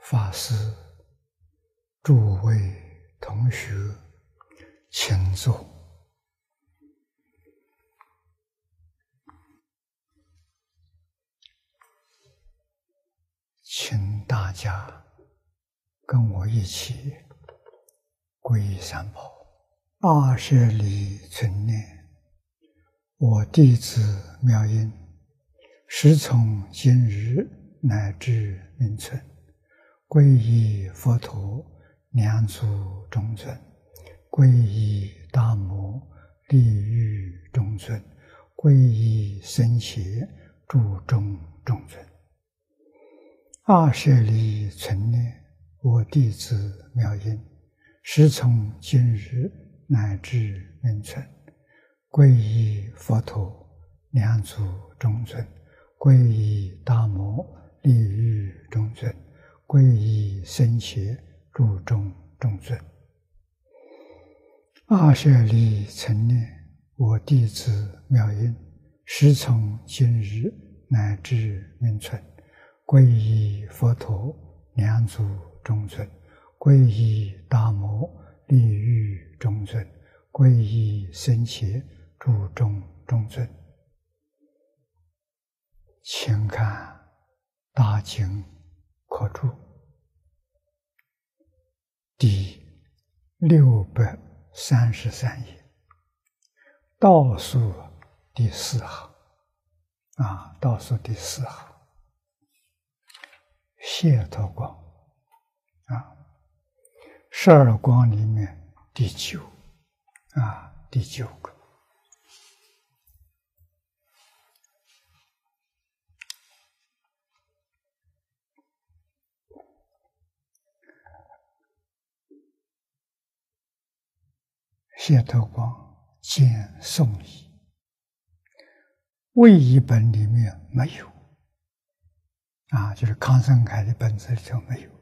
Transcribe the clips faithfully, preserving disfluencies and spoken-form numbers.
法师、诸位同学，请坐。请大家跟我一起皈依三宝。二舍里存念，我弟子妙音，时从今日乃至命存，皈依佛陀、两祖中尊，皈依大摩利欲中尊，皈依僧伽注中中尊。二舍里存念，我弟子妙音，时从今日乃至命存，皈依佛陀、两祖中尊，皈依大摩利欲中尊，皈依僧伽注中中尊。二舍里存念，我弟子妙音，时从今日乃至命存，皈依佛陀、两祖中尊，皈依大摩利欲中尊，皈依僧伽注中中尊。请看大经课注第六百三十三页，倒数第四行啊，倒数第四行。解脱光啊，十二光里面第九啊，第九个。解脱光见宋义，魏译本里面没有啊，就是康生凯的本子里头没有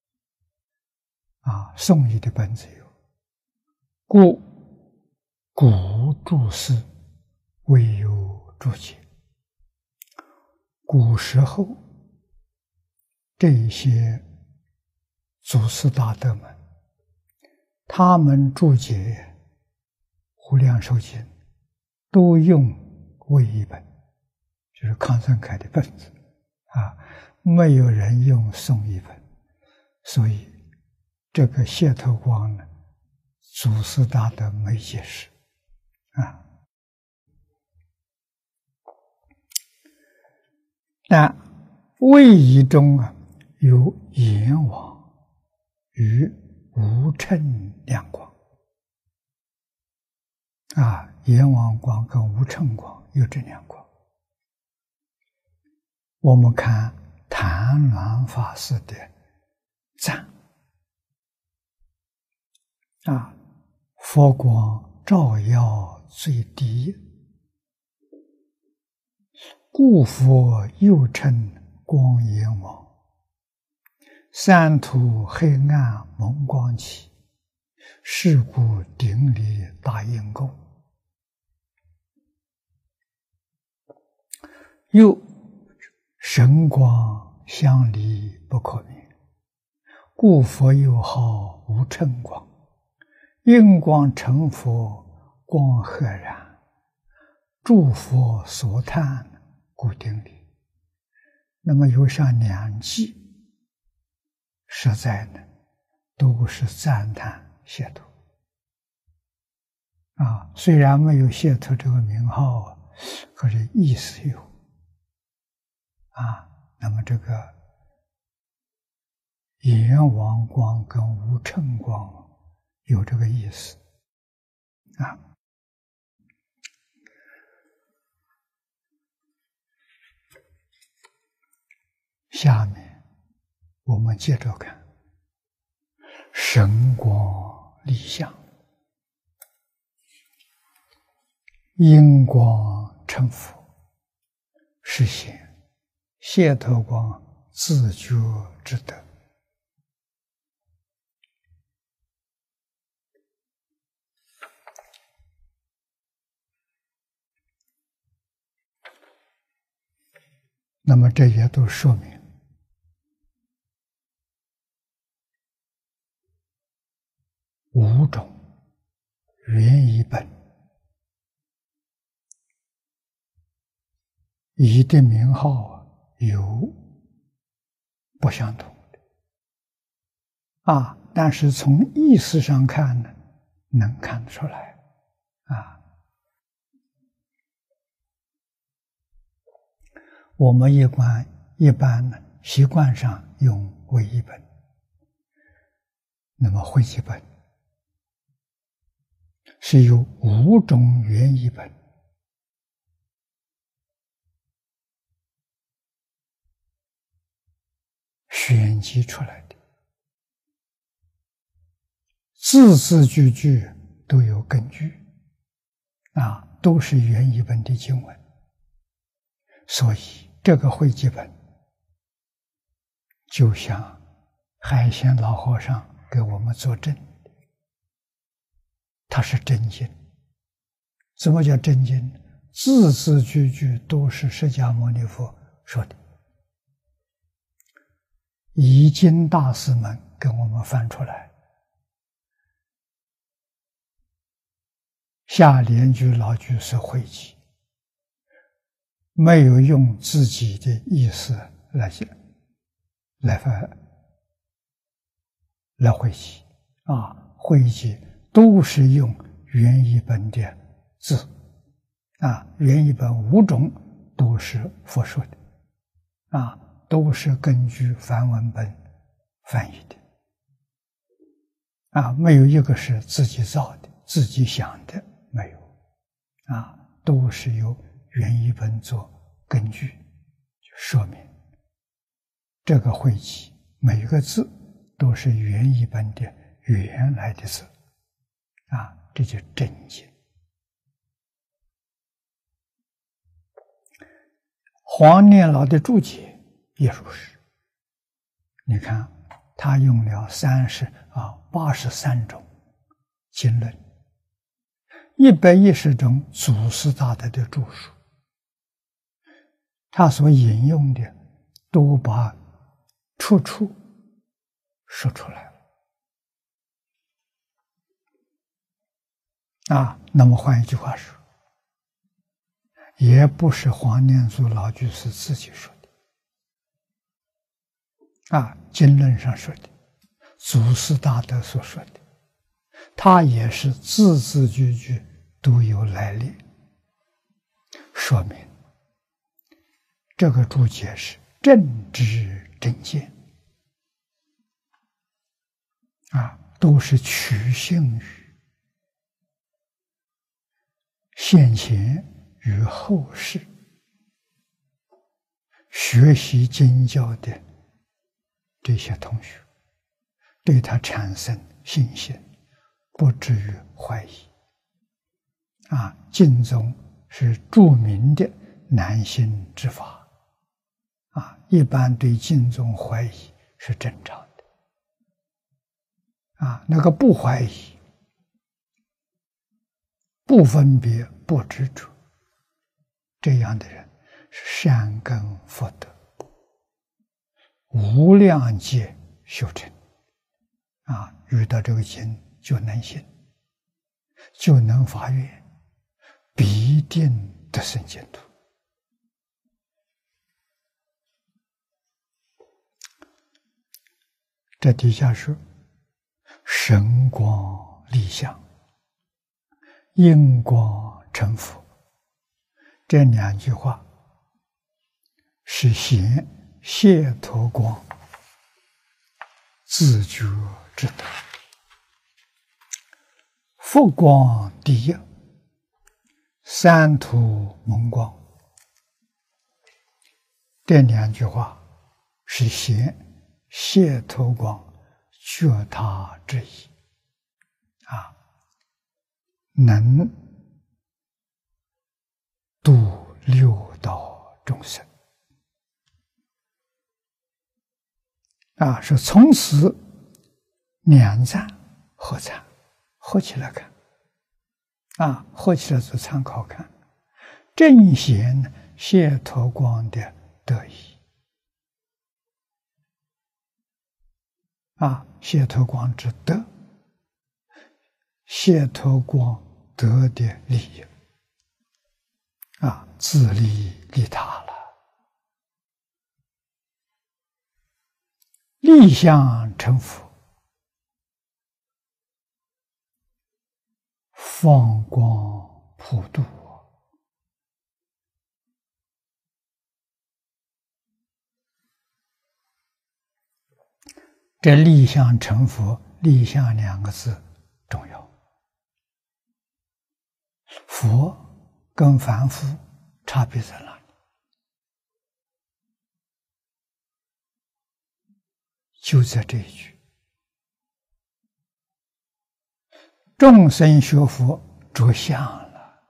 啊，宋义的本子有。故古注释未有注解。古时候这些祖师大德们，他们注解《无量寿经》都用魏译本，就是康生凯的本子啊，没有人用宋译本，所以这个解脱光呢，祖师大德没解释啊。但魏译中啊有阎王与无称两光啊，阎王光跟无称光有这两光。我们看谭鸾法师的赞啊，佛光照耀最低，故佛又称光阎王。三途黑暗蒙光起，是故顶礼大应供。又神光相离不可灭，故佛又号无称光。应光成佛，光赫然，诸佛所叹，故顶礼。那么有上两句，实在呢都是赞叹解脱啊，虽然没有解脱这个名号，可是意思有啊。那么这个阎王光跟无称光有这个意思啊。下面我们接着看神光立相，因光成佛，实现解脱光自觉之德。那么这也都说明原译本译的名号有不相同的啊，但是从意思上看呢，能看得出来啊。我们一般一般呢，习惯上用为译本，那么汇集本是由五种原译本选集出来的，字字句句都有根据啊，都是原译本的经文，所以这个汇集本就像海鲜老和尚给我们作证，它是真经。什么叫真经？字字句句都是释迦牟尼佛说的，译经大师们跟我们翻出来，下联句老句是汇集，没有用自己的意思来写来翻来汇集啊，汇集都是用原译本的字啊，原译本五种都是佛说的啊，都是根据梵文本翻译的啊，没有一个是自己造的、自己想的，没有啊，都是由原译本做根据，就说明这个汇集每个字都是原译本的原来的字啊，这就真经。黄念老的注解也如是，你看他用了三十啊八十三种经论，一百一十种祖师大德的著述，他所引用的都把出处说出来了啊。那么换一句话说，也不是黄念祖老居士自己说的啊，经论上说的，祖师大德所说的，他也是字字句句都有来历，说明这个注解是正知正见啊，都是取信于现前与后世学习经教的这些同学，对他产生信心，不至于怀疑啊。净宗是著名的难信之法啊，一般对净宗怀疑是正常的啊，那个不怀疑、不分别、不执着，这样的人是善根福德无量劫修成啊，遇到这个经就能信，就能发愿，必定得生净土。这底下说神光立相，应光成佛，这两句话是显解脱光自觉之德。佛光第一，三途蒙光，这两句话是显解脱光觉他之意啊，能度六道众生啊，是从此两赞合参，合起来看啊，合起来做参考看，正显解脱光的得意啊，解脱光之德， 解脱光得的利益啊，自利利他了。立相成佛，放光普度。这立相成佛，立相两个字重要。佛跟凡夫差别在哪里？就在这一句：众生学佛着相了，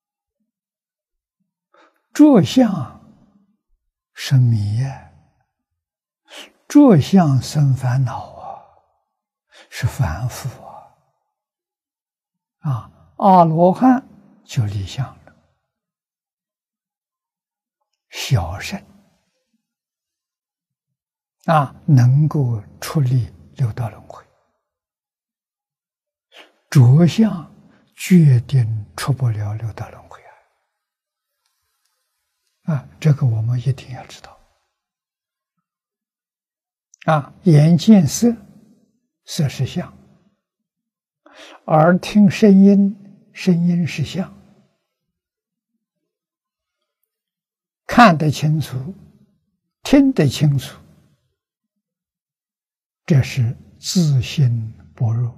着相生迷啊，着相生烦恼啊，是凡夫啊。啊，阿罗汉就立相了，小圣啊，能够出离六道轮回。着相决定出不了六道轮回啊！啊，这个我们一定要知道。啊，眼见色，色是相；耳听声音，声音是相。看得清楚，听得清楚，这是自心般若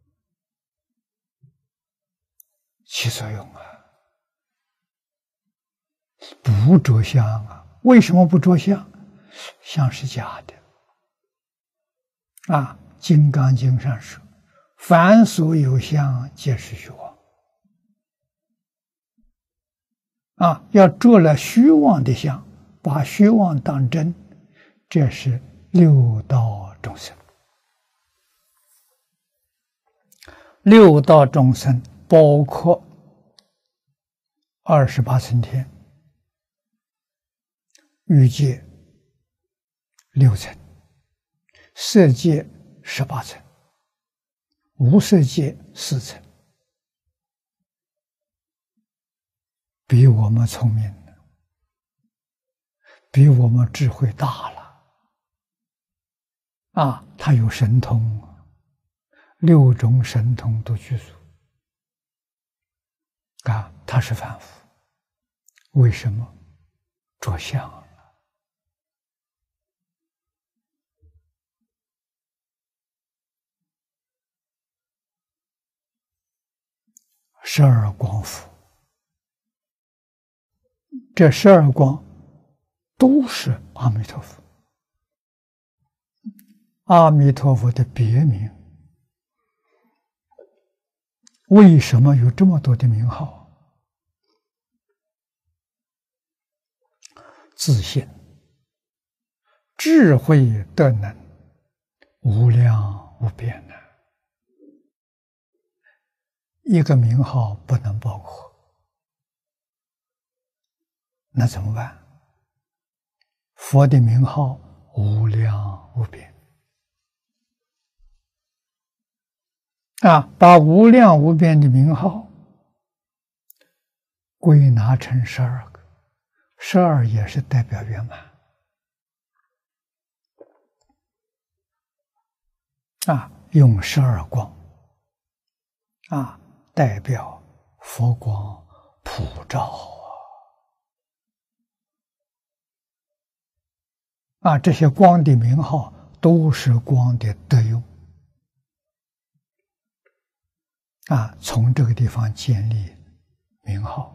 起作用啊！不着相啊！为什么不着相？相是假的啊！《金刚经》上说：“凡所有相，皆是虚妄。”啊，要着了虚妄的相，把虚妄当真，这是六道众生。六道众生包括二十八层天、欲界六层、色界十八层、无色界四层，比我们聪明，比我们智慧大了啊！他有神通，六种神通都具足啊！他是凡夫，为什么着相了？十二光佛，这十二光都是阿弥陀佛。阿弥陀佛的别名，为什么有这么多的名号？自信、智慧、德能，无量无边的，一个名号不能包括，那怎么办？佛的名号无量无边啊，把无量无边的名号归纳成十二个，十二也是代表圆满啊，用十二光啊代表佛光普照啊，这些光的名号都是光的德用啊，从这个地方建立名号。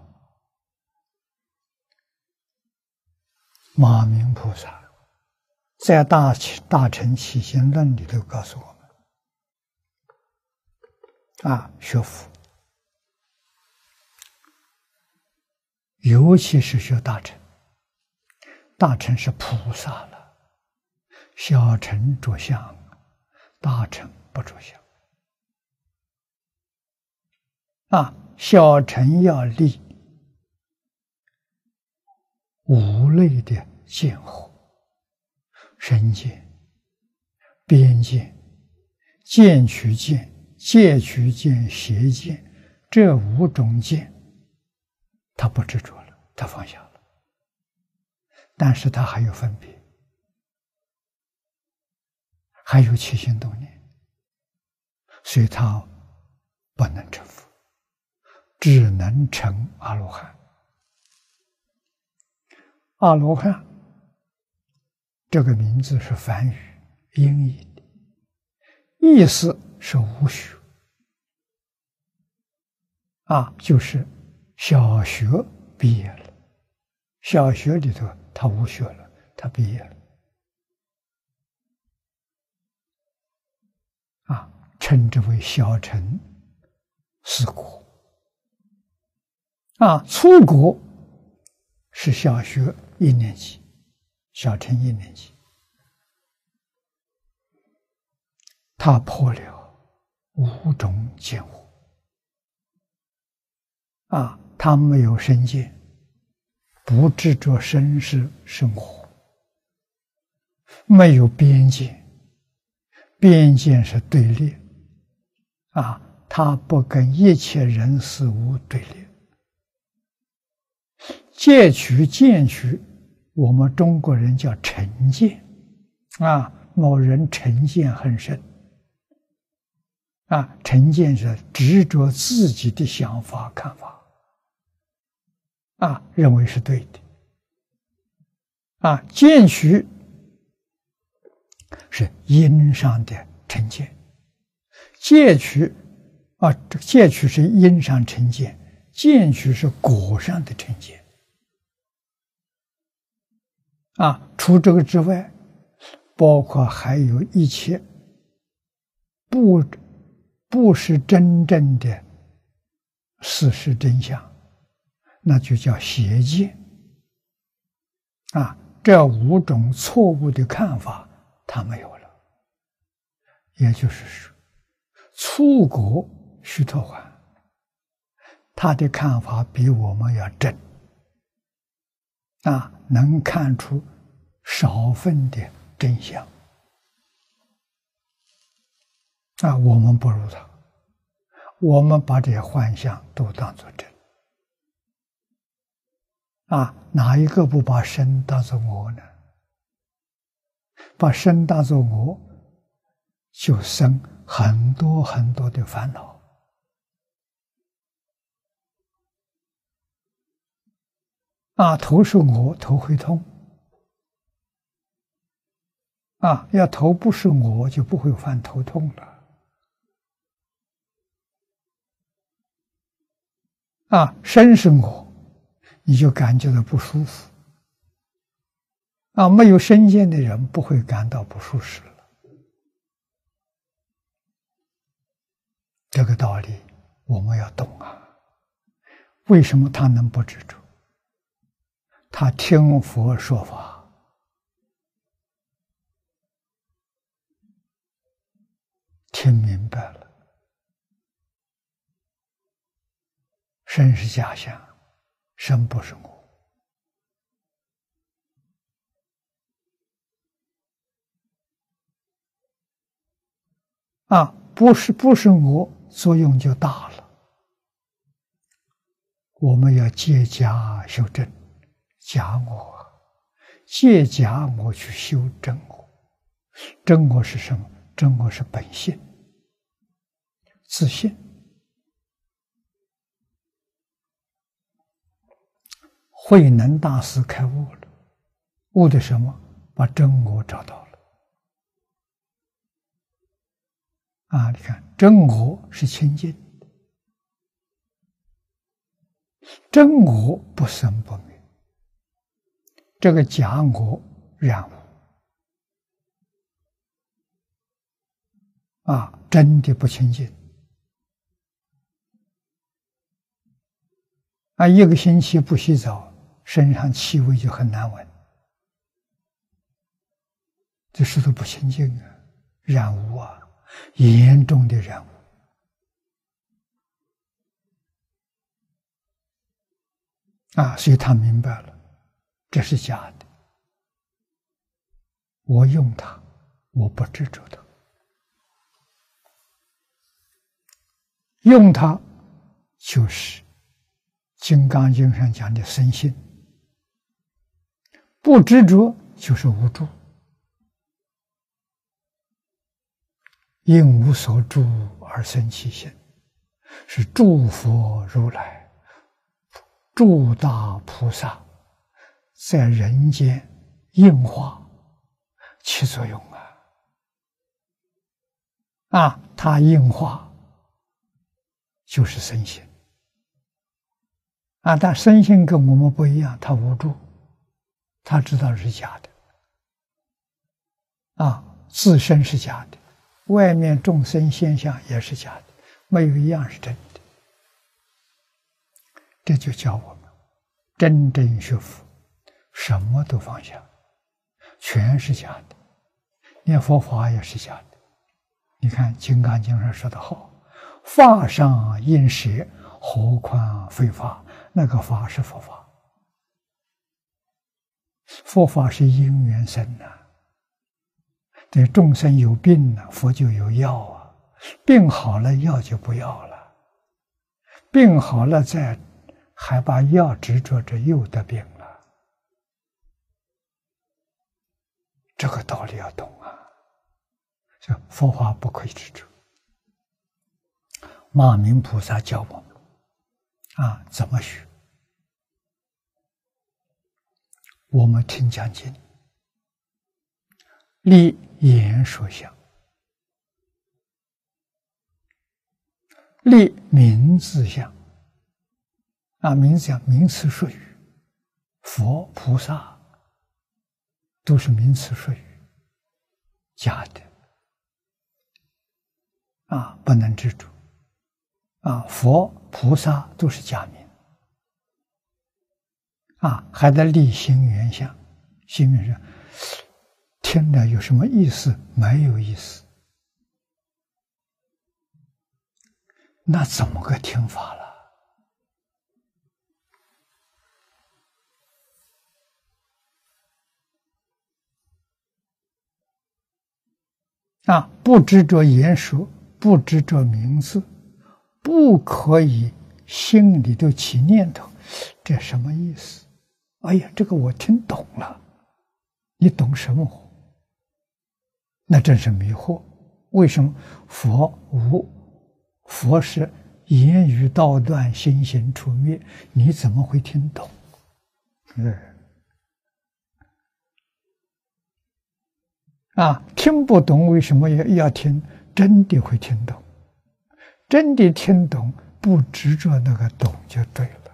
马明菩萨在大大乘起信论里头告诉我们啊，学佛，尤其是学大乘，大乘是菩萨了，小乘着相，大乘不着相啊。小乘要立五类的见惑：身见、边见、见取见、 戒取见、邪见这五种见，他不执着了，他放下了，但是他还有分别，还有起心动念，所以他不能成佛，只能成阿罗汉。阿罗汉这个名字是梵语音译的，意思是无学啊，就是小学毕业了，小学里头他无学了，他毕业了啊，称之为小乘四果啊。初果是小学一年级，小乘一年级，他破了五种见惑啊，他没有身见，不执着身世生活，没有边界，边界是对立啊，他不跟一切人事物对立。戒取见取，我们中国人叫成见啊，某人成见很深啊，成见是执着自己的想法看法啊，认为是对的啊。见取是因上的成见，戒取啊，这戒取是因上成见，见取是果上的成见啊。除这个之外，包括还有一切不不是真正的事实真相，那就叫邪见啊。这五种错误的看法他没有了，也就是说，初果须陀洹他的看法比我们要正啊，能看出少分的真相啊。我们不如他，我们把这些幻象都当作真啊，哪一个不把身当作我呢？把身当作我，就生很多很多的烦恼啊。头是我，头会痛啊，要头不是我，就不会犯头痛了啊。身是我，你就感觉到不舒服啊。没有身见的人不会感到不舒适了。这个道理我们要懂啊。为什么他能不执着？他听佛说法，听明白了，身是假象，身不是我啊，不是不是我，作用就大了。我们要戒假修真，假我，戒假我去修真我。真我是什么？真我是本性，自信。慧能大师开悟了，悟的什么？把真我找到了。啊，你看，真我是清净，真我不生不灭，这个假我染污啊，真的不清净啊！一个星期不洗澡，身上气味就很难闻，这是都不清净啊，染污啊，严重的染污啊！所以他明白了，这是假的。我用它，我不执着它用它就是《金刚经》上讲的生信，不执着就是无住，因无所住而生其心，是诸佛如来、诸大菩萨在人间应化起作用啊！啊，它应化就是生心啊，但生心跟我们不一样，它无住，他知道是假的啊，自身是假的，外面众生现象也是假的，没有一样是真的。这就教我们真正学佛，什么都放下，全是假的，念佛法也是假的。你看《金刚经》上说的好，法上应舍，何况非法？那个法是佛法，佛法是因缘生呐。对众生有病了，佛就有药啊，病好了药就不要了，病好了再还把药执着着，又得病了。这个道理要懂啊。这佛法不可以执着。马明菩萨教我们啊，怎么学？我们听讲经，立言说相，立名字相啊，名字相名词术语，佛菩萨都是名词术语，假的啊，不能执着啊，佛菩萨都是假名啊，还得立心缘相，心缘相听了有什么意思？没有意思，那怎么个听法了？啊，不执着言说，不执着名字，不可以心里头起念头，这什么意思？哎呀，这个我听懂了，你懂什么？那真是迷惑。为什么佛无？佛是言语道断，心行处灭，你怎么会听懂？嗯，啊，听不懂为什么要要听？真的会听懂，真的听懂，不执着那个懂就对了。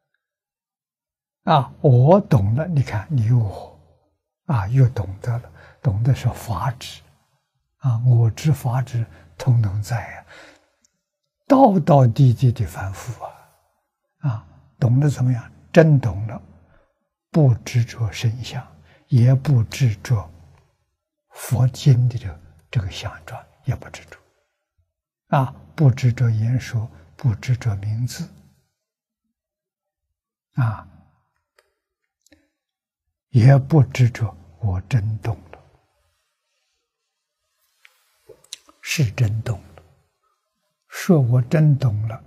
啊，我懂了，你看你我，啊，又懂得了，懂得是法执，啊，我执法执通通在啊，道道地地的反复啊，啊，懂得怎么样？真懂了，不执着身相，也不执着佛经的这个这个相状，也不执着，啊，不执着言说，不执着名字，啊。也不执着，我真懂了，是真懂了。说我真懂了，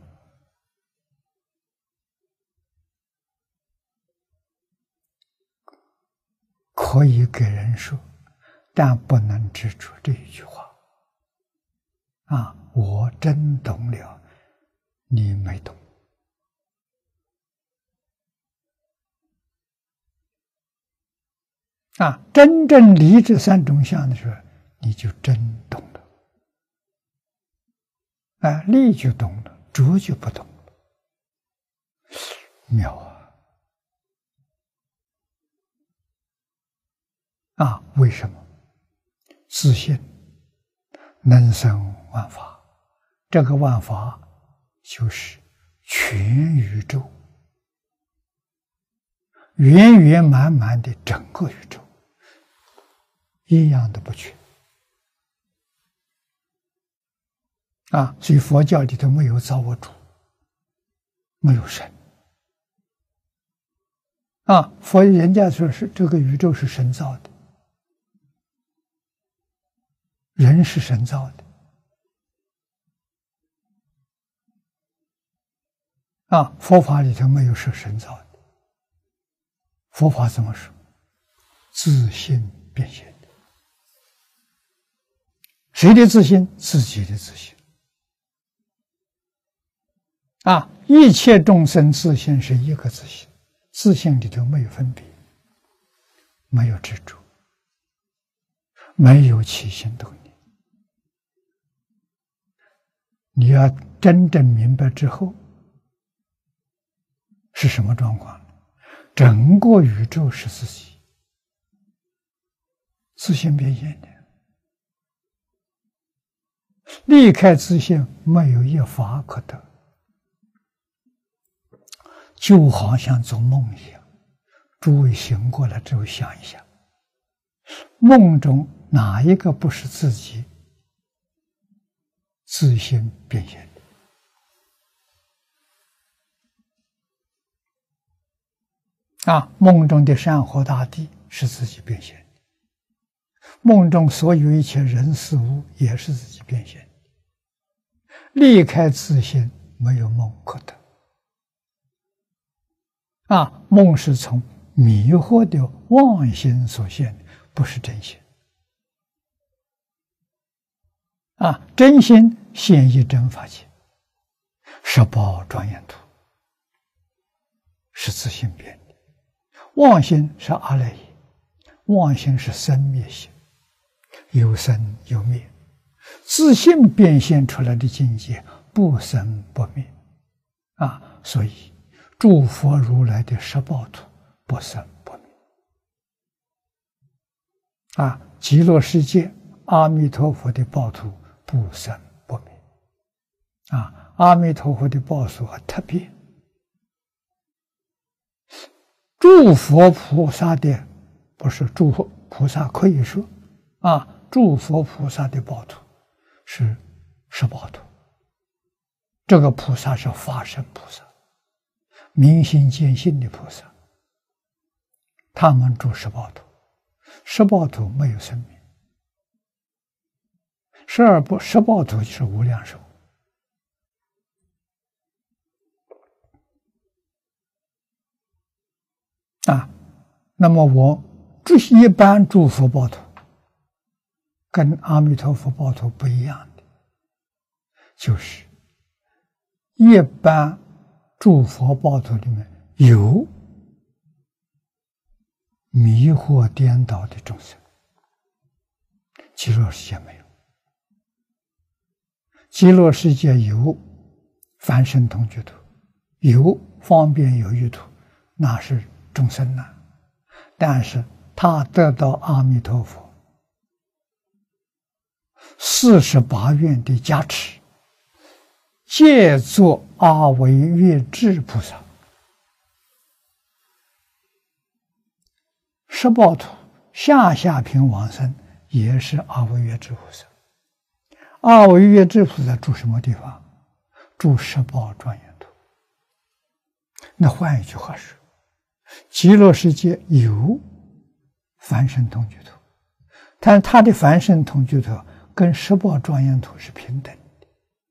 可以给人说，但不能执着这一句话。啊，我真懂了，你没懂。啊，真正离这三种相的时候，你就真懂了。啊，离就懂了，着就不懂了。妙啊！啊，为什么？自信能生万法，这个万法就是全宇宙，圆圆满满的整个宇宙。一样都不缺啊！所以佛教里头没有造物主，没有神啊。佛人家说是这个宇宙是神造的，人是神造的啊，佛法里头没有说神造的，佛法怎么说？自性变现的。谁的自性？自己的自性。啊，一切众生自性是一个自性，自性里头没有分别，没有执着，没有起心动念。你要真正明白之后，是什么状况？整个宇宙是自己自性变现的，离开自性没有一法可得，就好像做梦一样。诸位醒过来之后想一想，梦中哪一个不是自己自性变现的？啊，梦中的山河大地是自己变现的，梦中所有一切人事物也是自己变现的。离开自性，没有梦可得。啊，梦是从迷惑的妄心所现的，不是真心。啊，真心现一真法界，十宝庄严土是自性变的，妄心是阿赖耶，妄心是生灭性，有生有灭，自性变现出来的境界不生不灭。啊，所以诸佛如来的十宝土不生不灭。啊，极乐世界阿弥陀佛的报土不生不灭。啊，阿弥陀佛的报所特别，诸佛菩萨的不是诸佛菩萨可以说啊，诸佛菩萨的报土是十宝土。这个菩萨是法身菩萨，明心见性的菩萨，他们住十宝土，十宝土没有生命，十二不十宝土就是无量寿。啊，那么我这一般诸佛报土跟阿弥陀佛报土不一样的，就是一般诸佛报土里面有迷惑颠倒的众生，极乐世界没有。极乐世界有梵身同居土，有方便有余土，那是众生难，但是他得到阿弥陀佛四十八愿的加持，借作阿惟越致菩萨。十宝土下下品往生也是阿惟越致菩萨。阿惟越致菩萨住什么地方？住十宝庄严土。那换一句话说，极乐世界有梵身同居土，但他的梵身同居土跟十宝庄严土是平等的，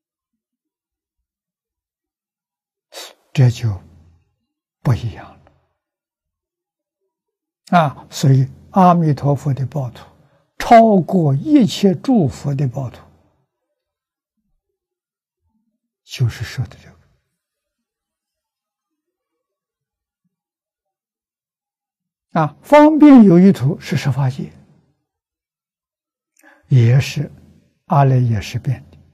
这就不一样了。啊，所以阿弥陀佛的报土超过一切诸佛的报土，就是说的这个。啊，方便有余土是十法界，也是阿赖耶识变的。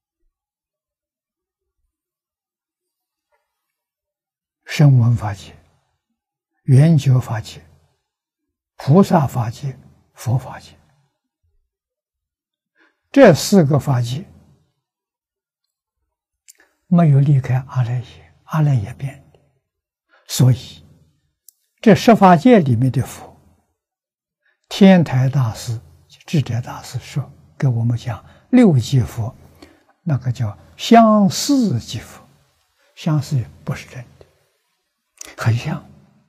声闻法界、圆觉法界、菩萨法界、佛法界，这四个法界没有离开阿赖耶，阿赖耶变的，所以这十法界里面的佛，天台大师、智者大师说给我们讲六即佛，那个叫相似即佛，相似不是真的，很像。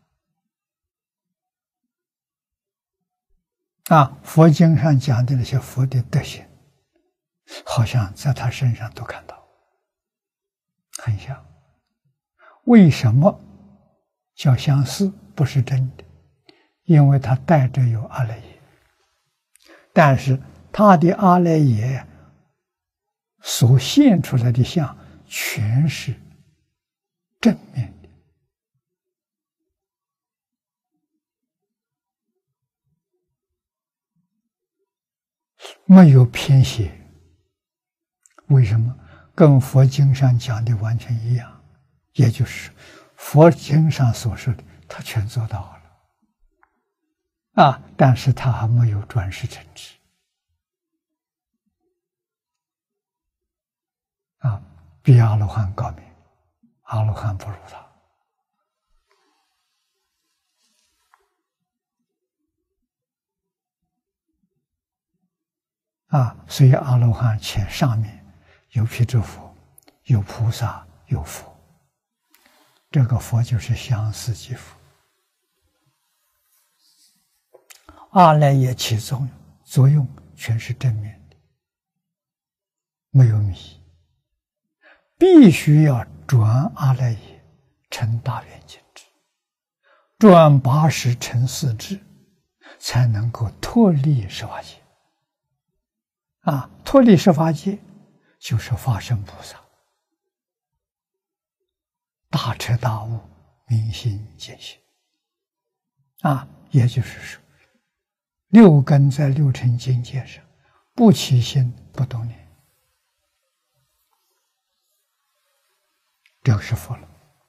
啊，佛经上讲的那些佛的德行，好像在他身上都看到，很像。 为什么叫相似？不是真的，因为它带着有阿赖耶，但是它的阿赖耶所现出来的相全是正面的，没有偏斜。为什么？跟佛经上讲的完全一样，也就是佛经上所说的，他全做到了啊！但是他还没有转世成智啊，比阿罗汉高明，阿罗汉不如他啊！所以阿罗汉前上面有辟支佛，有菩萨，有佛。这个佛就是相似即佛。阿赖耶起作用，作用全是正面的，没有迷。必须要转阿赖耶成大圆镜智，转八识成四智，才能够脱离十法界。啊，脱离十法界就是法身菩萨，大彻大悟，明心见性。啊，也就是说，六根在六尘境界上不起心不动念，这个是佛了。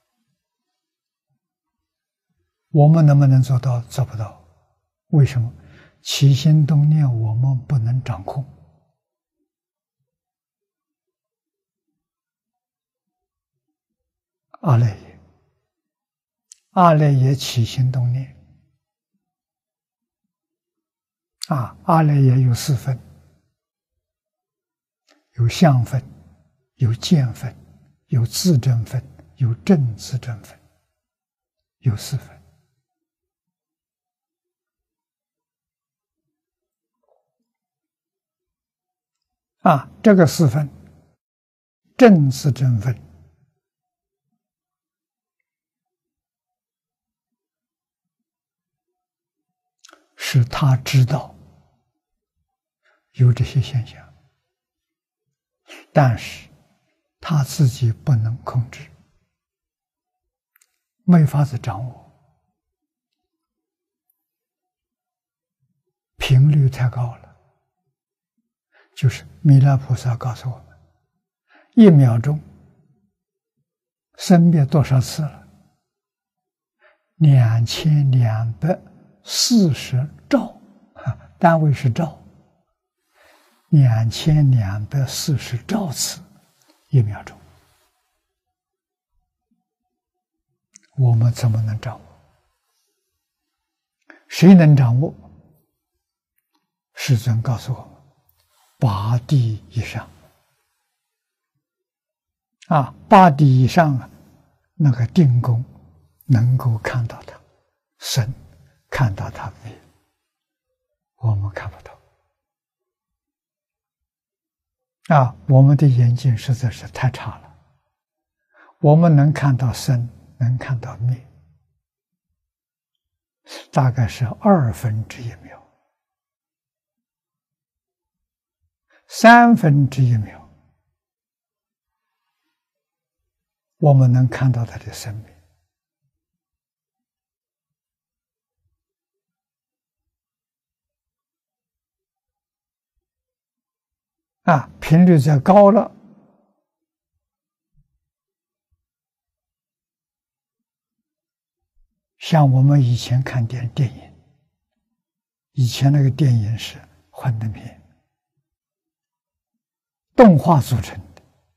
我们能不能做到？做不到。为什么？起心动念我们不能掌控。阿赖耶，阿赖耶起心动念啊，阿赖耶有四分，有相分，有见分，有自证分，有正自证分，有四分。啊，这个四分，正自证分是他知道有这些现象，但是他自己不能控制，没法子掌握，频率太高了。就是弥勒菩萨告诉我们，一秒钟生灭多少次了？两千两百四十兆，单位是兆，两千两百四十兆次一秒钟，我们怎么能掌握？谁能掌握？世尊告诉我们，八地以上啊，八地以上啊，那个定功能够看到它生，看到它灭，我们看不到啊，我们的眼睛实在是太差了。我们能看到生，能看到灭，大概是二分之一秒，三分之一秒，我们能看到它的生命。啊，频率再高了，像我们以前看电电影，以前那个电影是幻灯片，动画组成的，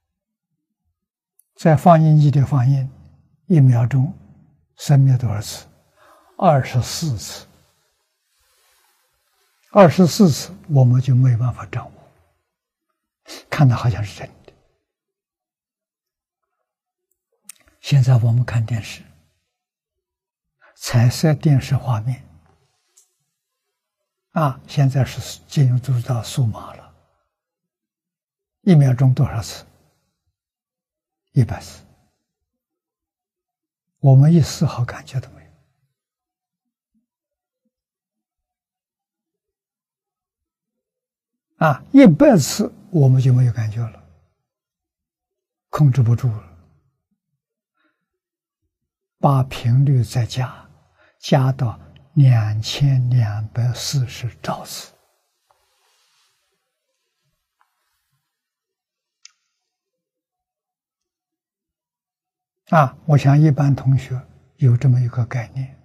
在放映机的放映，一秒钟生灭多少次？二十四次，二十四次我们就没办法掌握。看的好像是真的。现在我们看电视，彩色电视画面啊，现在是进入到数码了，一秒钟多少次？一百次。 我们一丝毫感觉都没有。啊，一百次我们就没有感觉了，控制不住了。把频率再加，加到两千两百四十兆次。啊，我想一般同学有这么一个概念，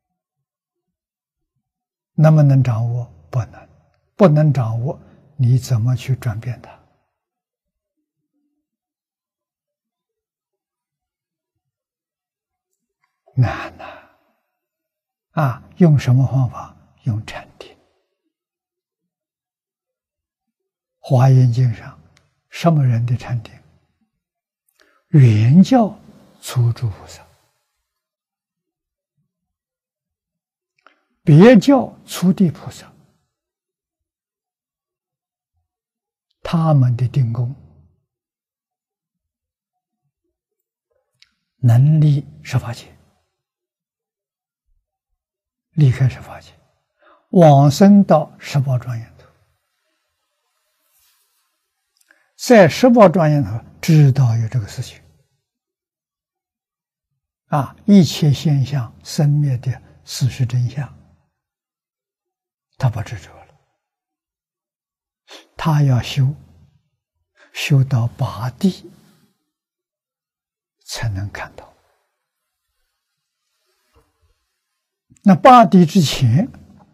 能不能掌握？不能，不能掌握，你怎么去转变它？难呐！啊，用什么方法？用禅定。华严经上，什么人的禅定？原教初住菩萨，别教初地菩萨，他们的定功能离十法界，离开十法界，往生到十宝庄严土，在十宝庄严土知道有这个事情。啊，一切现象生灭的事实真相，他不执着了。他要修，修到八地才能看到。那八地之前，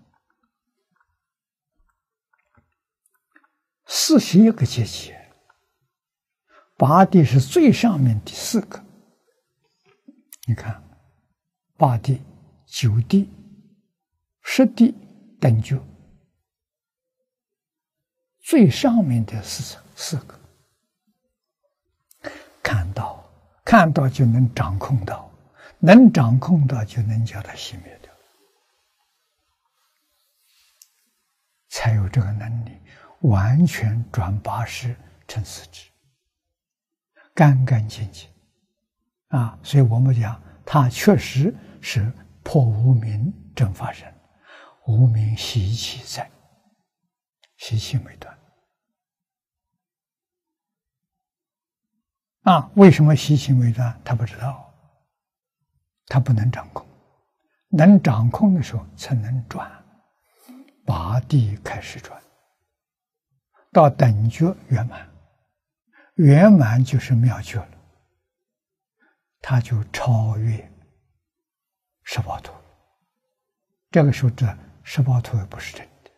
四十一个阶级，八地是最上面第四个。你看，八地、九地、十地等觉，最上面的四四个，看到，看到就能掌控到，能掌控到就能叫它熄灭掉，才有这个能力完全转八识成四智，干干净净。啊，所以我们讲，他确实是破无明正法身，无明习气在，习气没断。啊，为什么习气没断？他不知道，他不能掌控，能掌控的时候才能转，八地开始转，到等觉圆满，圆满就是妙觉了。他就超越十报图，这个时候这十报图也不是真的，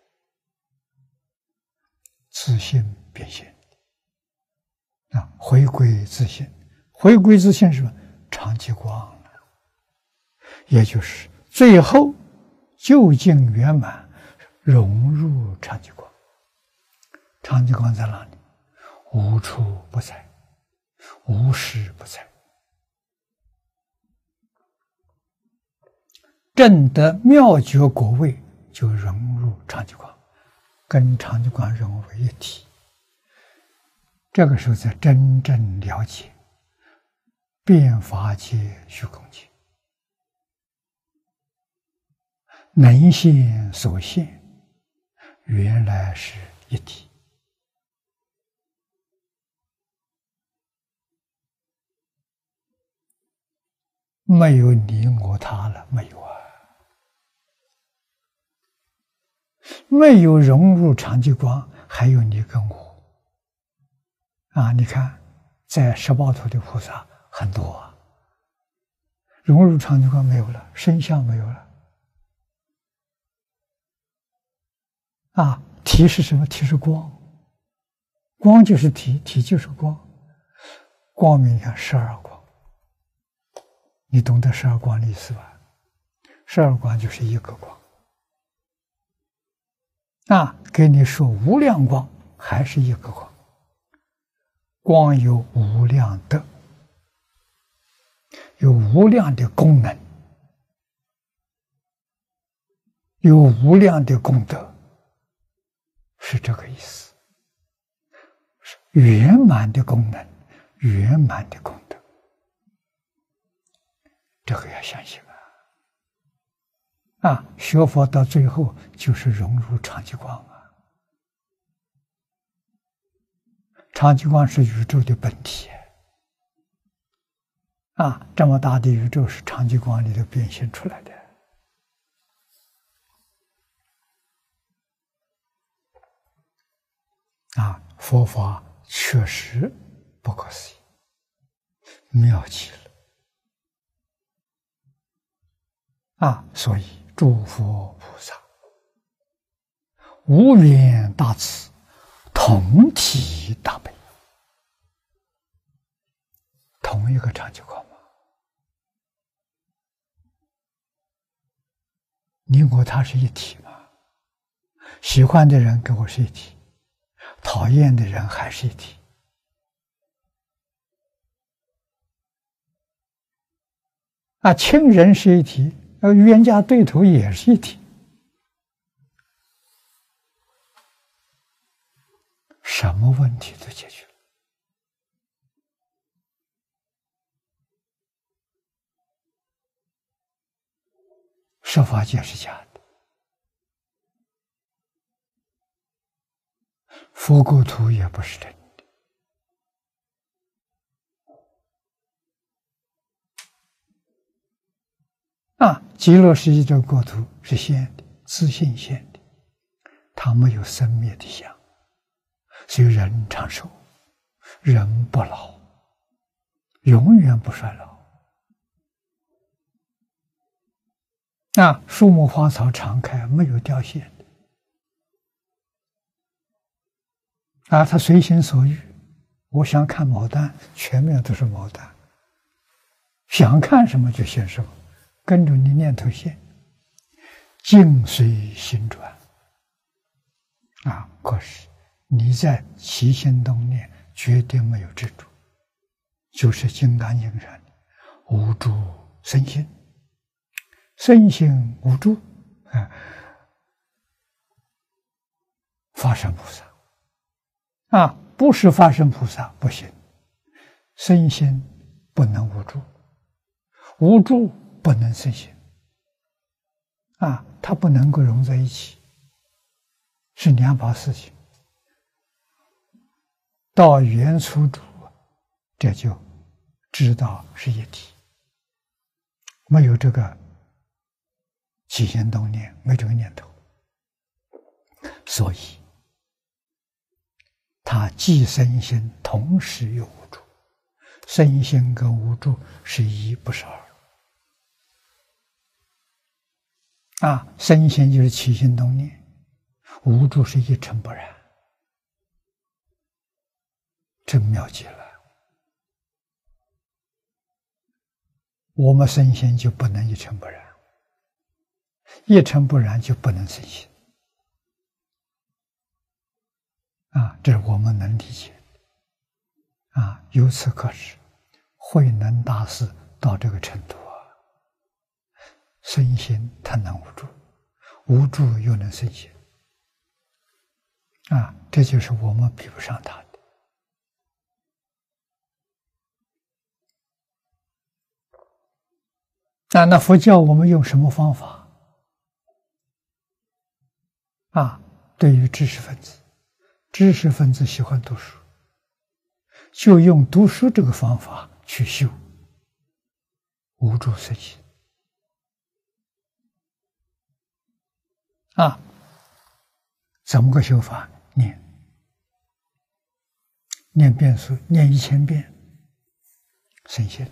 自性变现啊，回归自性，回归自性是什么？常寂光了，也就是最后究竟圆满，融入常寂光。常寂光在哪里？无处不在，无时不在。证得妙觉果位，就融入常寂光，跟常寂光融为一体。这个时候才真正了解变法界、虚空界，能现所现，原来是一体。没有你我他了，没有啊。没有融入常寂光，还有你跟我啊！你看，在十报图的菩萨很多啊，融入常寂光没有了，身相没有了啊！体是什么？体是光，光就是体，体就是光。光明，你看十二光，你懂得十二光的意思吧？十二光就是一个光。啊，给你说无量光，还是一个光。光有无量德，有无量的功能，有无量的功德，是这个意思。是圆满的功能，圆满的功德， 这个要相信啊！啊，学佛到最后就是融入常寂光啊！常寂光是宇宙的本体啊，这么大的宇宙是常寂光里头变现出来的啊！佛法确实不可思议，妙极了啊！所以诸佛菩萨无边大慈，同体大悲，同一个常寂光嘛。你我他是一体嘛？喜欢的人跟我是一体，讨厌的人还是一体。啊，亲人是一体，呃，冤家对头也是一体。什么问题都解决了。设法界是假的，佛国土也不是真的。啊，极乐世界这个国土是现的，自性现的，它没有生灭的相，所以人长寿，人不老，永远不衰老。啊，树木花草常开，没有凋谢的。啊，他随心所欲，我想看牡丹，全面都是牡丹，想看什么就现什么，跟着你念头现，境随心转。啊，可是你在起心动念，绝对没有执着，就是《金刚经》上的无住身心。身心无住，啊，法身菩萨，啊，不是法身菩萨不行，身心不能无住，无住不能身心，啊，它不能够融在一起，是两把事情。到原初住，这就知道是一体，没有这个起心动念，没这个念头，所以他既身心同时有无住，身心跟无住是一，不是二。啊，身心就是起心动念，无住是一尘不染，真妙极了。我们身心就不能一尘不染。一尘不染就不能身心啊，这是我们能理解的啊。由此可知，慧能大师到这个程度啊，身心他能无住，无住又能身心啊，这就是我们比不上他的。啊，那佛教我们用什么方法？啊，对于知识分子，知识分子喜欢读书，就用读书这个方法去修无住身心。啊，怎么个修法？念，念遍数，念一千遍，身心。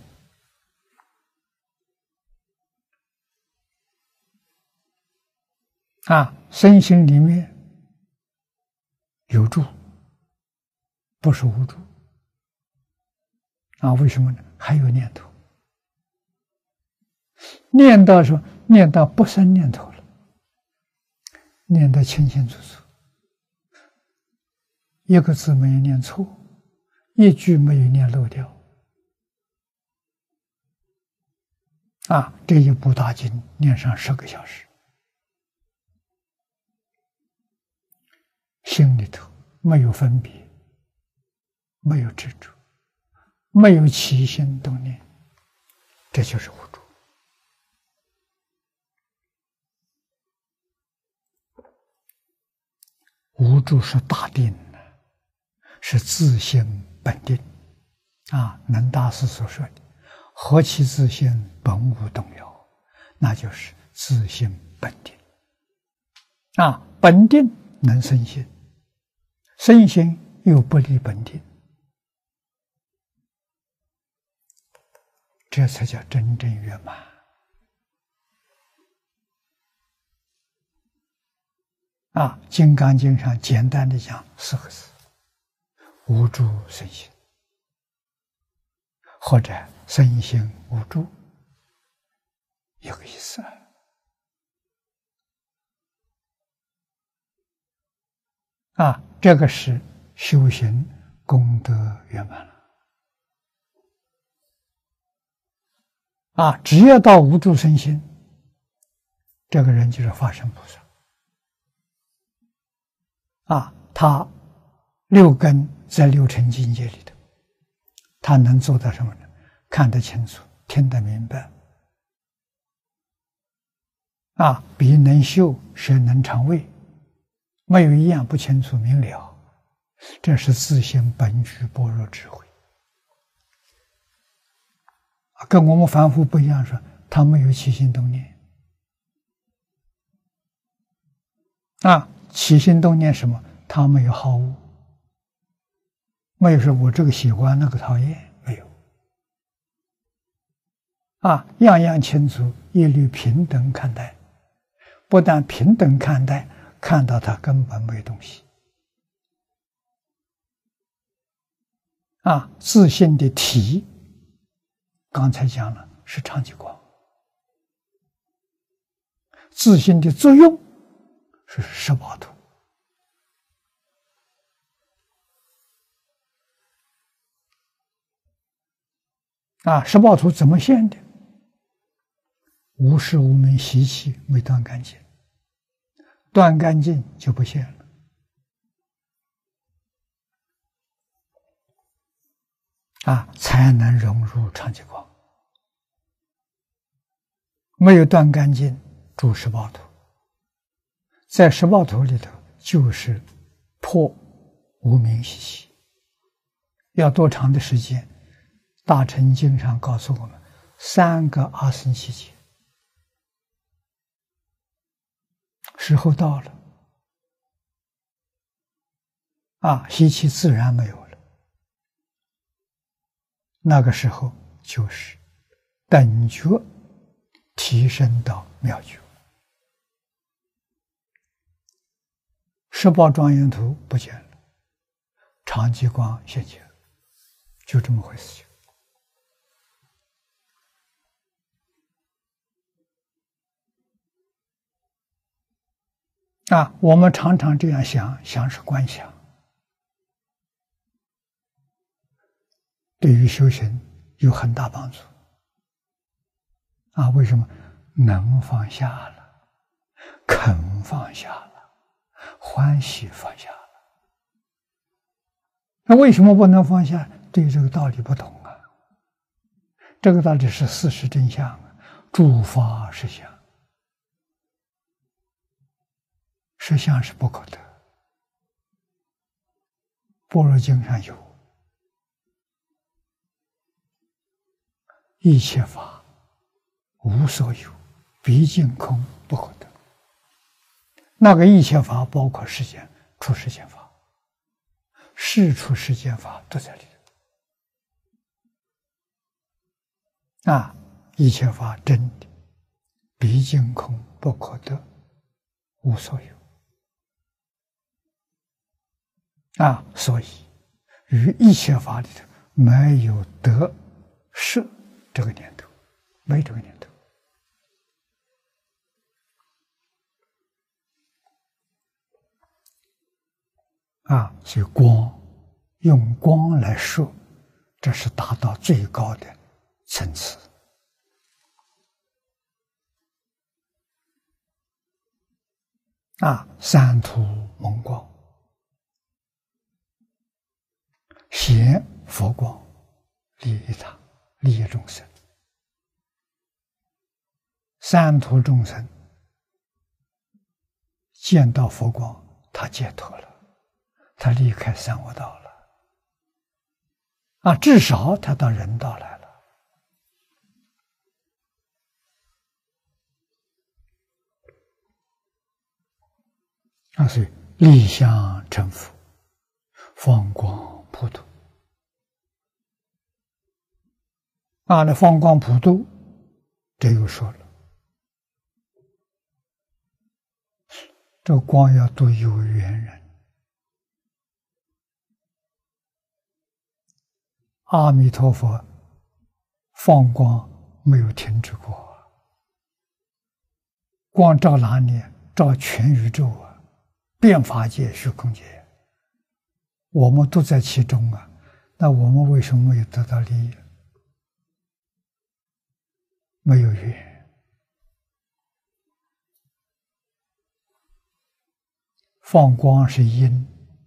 啊，身心里面有住，不是无住。啊，为什么呢？还有念头，念到说，念到不生念头了，念得清清楚楚，一个字没有念错，一句没有念漏掉。啊，这一部大经念上十个小时。心里头没有分别，没有执着，没有起心动念，这就是无住。 无住是大定，是自性本定啊。能大师所说的“何其自性，本无动摇”，那就是自性本定啊。本定能生心，生心又不离本定，这才叫真正圆满啊！《金刚经》上简单的讲四个字：无住生心，或者生心无住，一个意思啊。这个是修行功德圆满了啊！只要到无住生心，这个人就是法身菩萨啊。他六根在六尘境界里头，他能做到什么呢？看得清楚，听得明白啊。鼻能嗅，舌能尝味，没有一样不清楚明了。这是自性本具般若智慧，跟我们凡夫不一样，说他没有起心动念啊。起心动念什么？他没有好恶，没有说我这个喜欢那个讨厌，没有啊。样样清楚，一律平等看待，不但平等看待，看到他根本没有东西啊。自性的体，刚才讲了是常寂光，自性的作用是十八图啊。十八图怎么现的？无事无明习气没断干净，断干净就不现了啊，才能融入常寂光。没有断干净，住十八图，在十八图里头就是破无明习气。要多长的时间？大乘经上告诉我们，三个阿僧祇劫，时候到了啊，习气自然没有了。那个时候就是等觉提升到妙觉，十八庄严图不见了，常寂光现前，就这么回事情啊。我们常常这样想，想是观想，对于修行有很大帮助啊。为什么？能放下了，肯放下了，欢喜放下了。那为什么不能放下？对这个道理不懂啊。这个道理是事实真相啊，诸法实相，实相是不可得。般若经上有，一切法无所有，毕竟空不可得。那个一切法包括世间、出世间法、世出世间法都在里头啊。一切法真的毕竟空不可得，无所有啊。所以于一切法里头没有得失这个念头，没这个念头啊。所以光，用光来说，这是达到最高的层次啊。三途蒙光，显佛光，利益他，利益众生。三途众生见到佛光，他他解脱了，他离开三恶道了，啊，至少他到人道来了。啊，所以立相成佛，放光普度。啊，那放光普度，这又说了，这光要度有缘人。阿弥陀佛放光没有停止过，光照哪里？照全宇宙啊，遍法界、虚空界，我们都在其中啊。那我们为什么没有得到利益？没有缘。放光是因，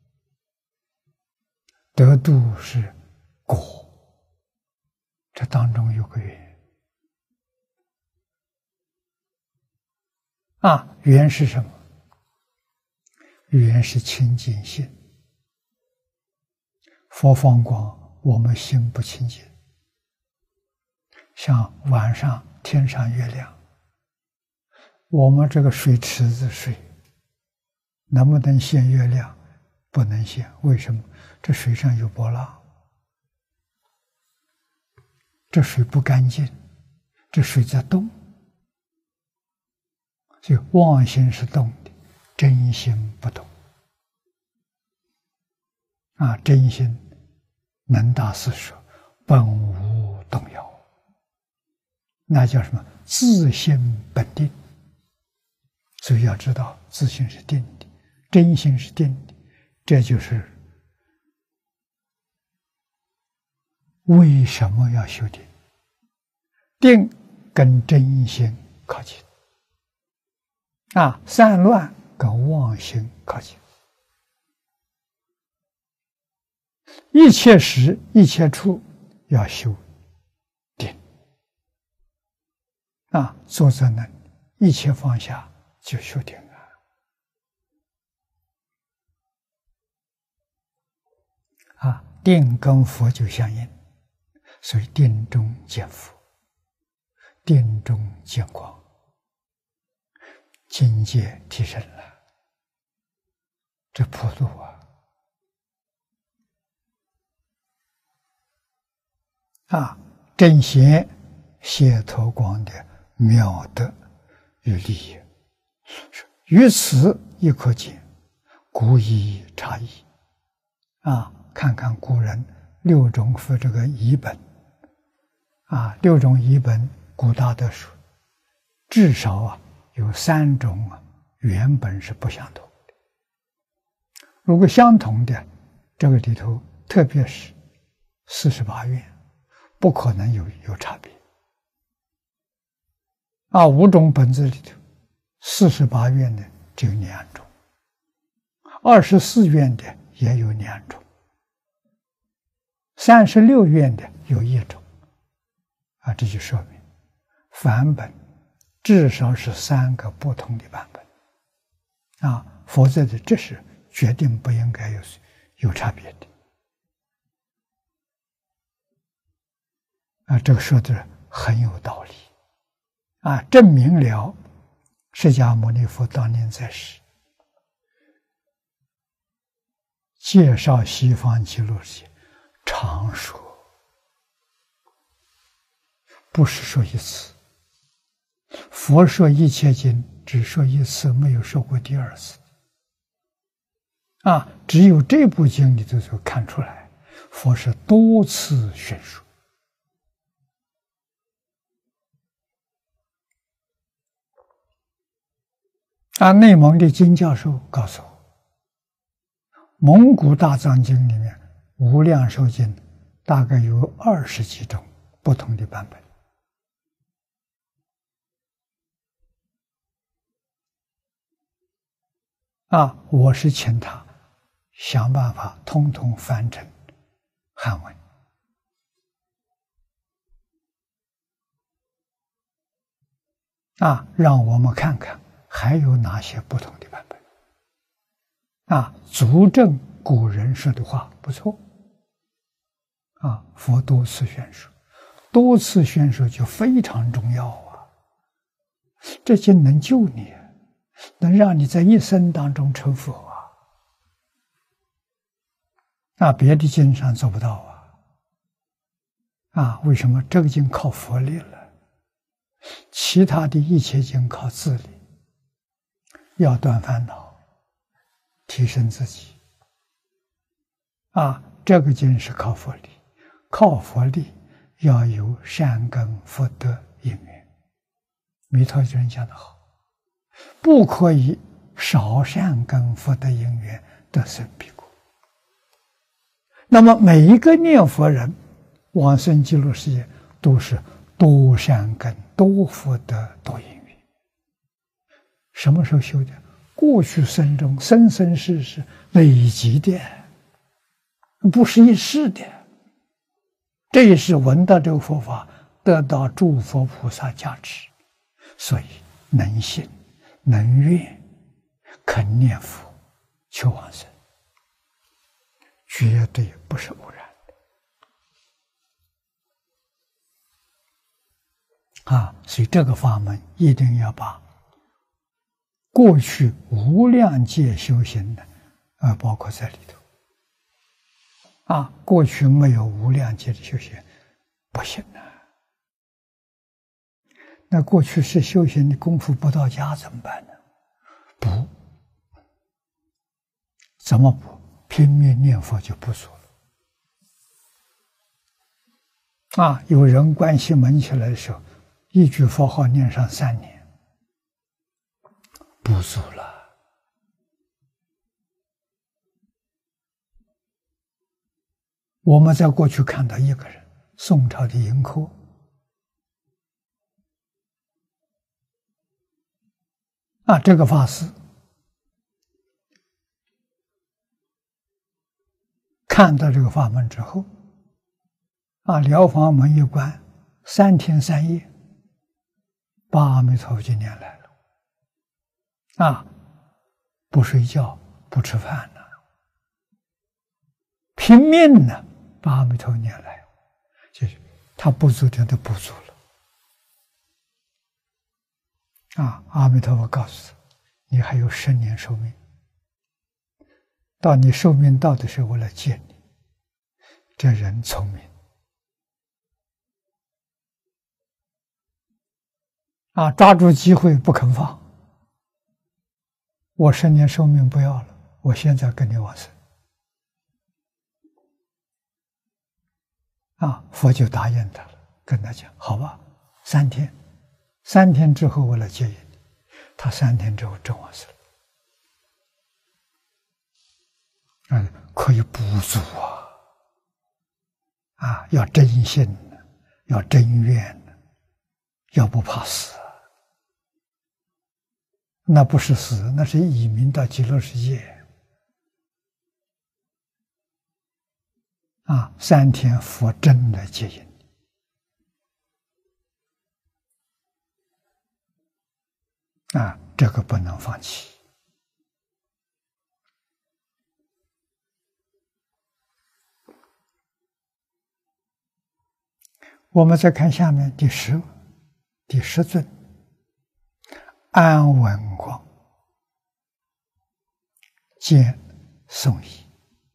得度是果，这当中有个缘。啊，缘是什么？缘是清净心。佛放光，我们心不清净。像晚上天上月亮，我们这个水池子水能不能现月亮？不能现。为什么？这水上有波浪，这水不干净，这水在动。所以妄心是动的，真心不动。啊，真心能大师说本无动摇，那叫什么？自性本定。所以要知道自性是定的，真心是定的，这就是为什么要修定。定跟真心靠近，啊，散乱跟妄心靠近。一切时一切处要修定，啊，坐在那里一切放下就修定了。啊，定跟佛就相应，所以定中见佛，定中见光，境界提升了，这普度啊！啊，正显解脱光的妙德与利益，于此亦可见古义差异。啊，看看古人六种佛这个译本，啊，六种译本古大德书，至少啊有三种啊原本是不相同的。如果相同的，这个里头特别是四十八愿，不可能有有差别。啊，五种本子里头，四十八愿的只有两种，二十四愿的也有两种，三十六愿的有一种。啊，这就说明梵本至少是三个不同的版本。啊，否则的这是决定不应该有有差别的。啊，这个说的很有道理，啊，证明了释迦牟尼佛当年在世介绍西方极乐世界，常说，不是说一次。佛说一切经只说一次，没有说过第二次。啊，只有这部经里头就看出来，佛是多次宣说。啊，内蒙的金教授告诉我，蒙古大藏经里面无量寿经大概有二十几种不同的版本。啊，我是请他想办法通通翻成汉文。啊，让我们看看还有哪些不同的版本。 啊，足证古人说的话不错。啊，佛多次宣说，多次宣说就非常重要啊。这经能救你，能让你在一生当中成佛啊。啊，别的经上做不到啊。啊，为什么这个经靠佛力了？其他的一切经靠自力，要断烦恼，提升自己。啊，这个经是靠佛力，靠佛力要有善根福德因缘。弥陀经讲得好，不可以少善根福德因缘得生彼国。那么每一个念佛人往生极乐世界都是多善根、多福德、多因缘。什么时候修的？过去生中生生世世累积的，不是一世的。这一世闻到这个佛法，得到诸佛菩萨加持，所以能信、能愿、肯念佛、求往生，绝对不是偶然的啊！所以这个法门一定要把过去无量劫修行的啊包括在里头啊。过去没有无量劫的修行不行啊。那过去是修行的功夫不到家怎么办呢？补，怎么补？拼命念佛就不足了啊！有人关系门起来的时候，一句佛号念上三年，不足了。我们在过去看到一个人，宋朝的盈科，啊，这个法师看到这个法门之后，啊，疗房门一关，三天三夜，把阿弥陀佛经念来了，啊，不睡觉，不吃饭呢，拼命呢，把阿弥陀佛念来，就是他不足的都不足了，啊，阿弥陀佛告诉他，你还有十年寿命。到你寿命到的时候，我来见你。这人聪明啊，抓住机会不肯放。我十年寿命不要了，我现在跟你往生啊！佛就答应他了，跟他讲：“好吧，三天，三天之后我来接引你。”他三天之后真往生了。啊，可以补足啊！啊，要真心，要真愿，要不怕死。那不是死，那是移民到极乐世界。啊，三天佛真来接引你。啊，这个不能放弃。我们再看下面第十第十尊，安稳光见宋仪。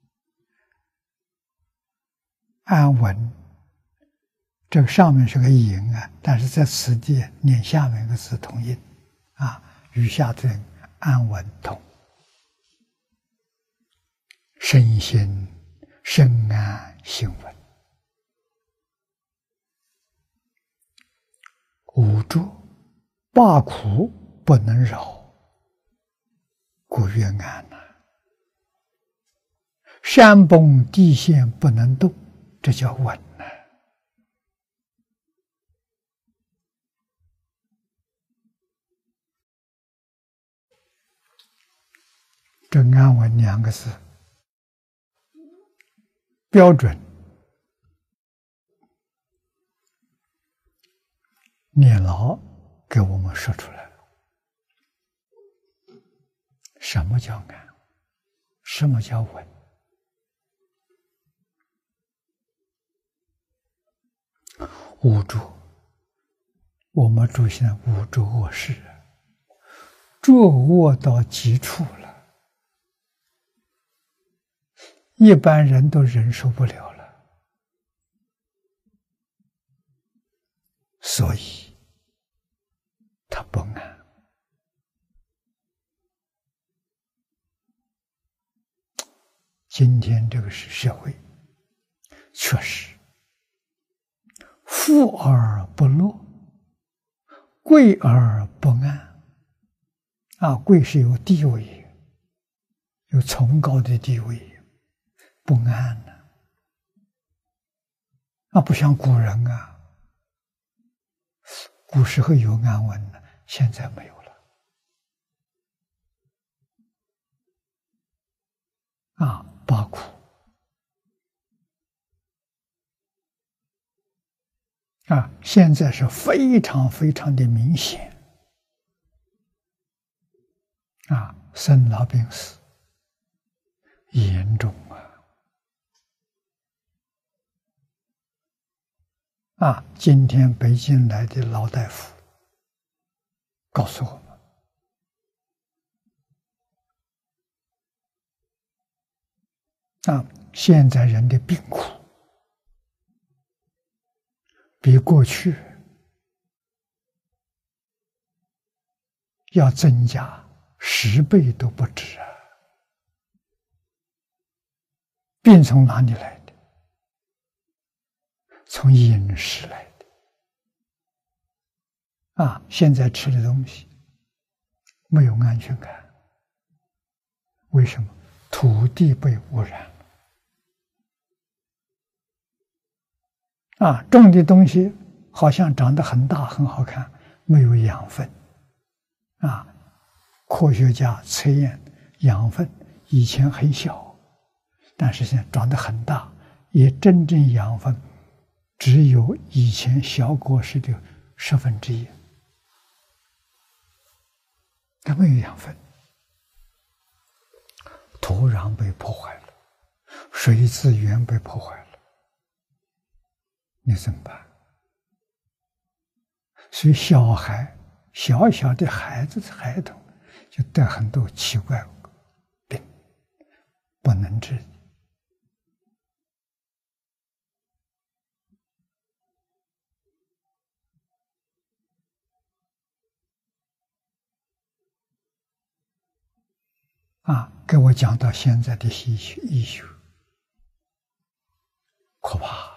安稳，这个上面是个音啊，但是在此地念下面一个字同音啊，与下尊安稳同。身心深安心稳，无助，罢苦不能扰，故曰安呐。山崩地陷不能动，这叫稳呐。这安稳两个字标准，念老给我们说出来了。什么叫安？ 什么叫闻？无着，我们住现在无着卧室，着卧到极处了，一般人都忍受不了了，所以他不安。今天这个是社会，确实富而不乐，贵而不安。啊，贵是有地位，有崇高的地位，不安呢。啊，不像古人啊，古时候有安稳的，现在没有了。啊，八苦。啊，现在是非常非常的明显。啊，生老病死严重啊！啊，今天北京来的老大夫告诉我们，啊，现在人的病苦比过去要增加十倍都不止啊！病从哪里来的？从饮食来的。啊，现在吃的东西没有安全感，为什么？土地被污染了。啊，种的东西好像长得很大很好看，没有养分。啊，科学家测验养分以前很小，但是现在长得很大，也真正养分只有以前小果实的十分之一，它没有养分，土壤被破坏了，水资源被破坏了，你怎么办？所以小孩小小的孩子孩童就得很多奇怪病，不能治。啊，给我讲到现在的医学，医学可怕。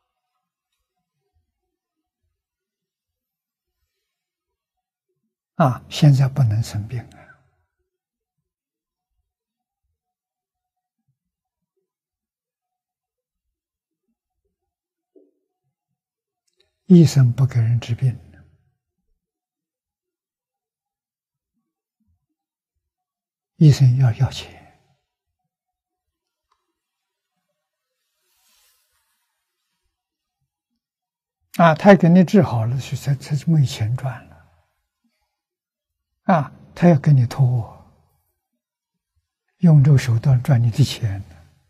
啊，现在不能生病啊！医生不给人治病，医生要要钱。啊，他给你治好了，是才才没钱赚了。啊，他要跟你拖，用这个手段赚你的钱。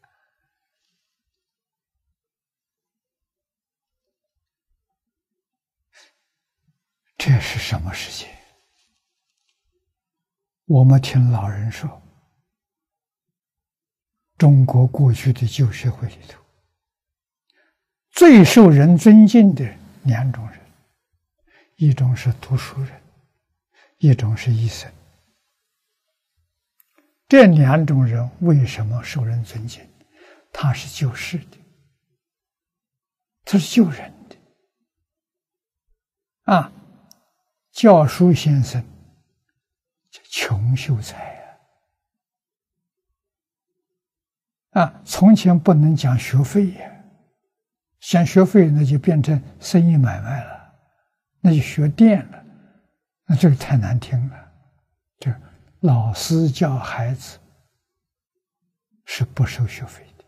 这是什么世界？我们听老人说，中国过去的旧社会里头，最受人尊敬的两种人，一种是读书人，一种是医生。这两种人为什么受人尊敬？他是救世的，他是救人的。啊，教书先生叫穷秀才啊！啊，从前不能讲学费呀，讲学费那就变成生意买卖了，那就学店了，那这个太难听了。这老师教孩子是不收学费的，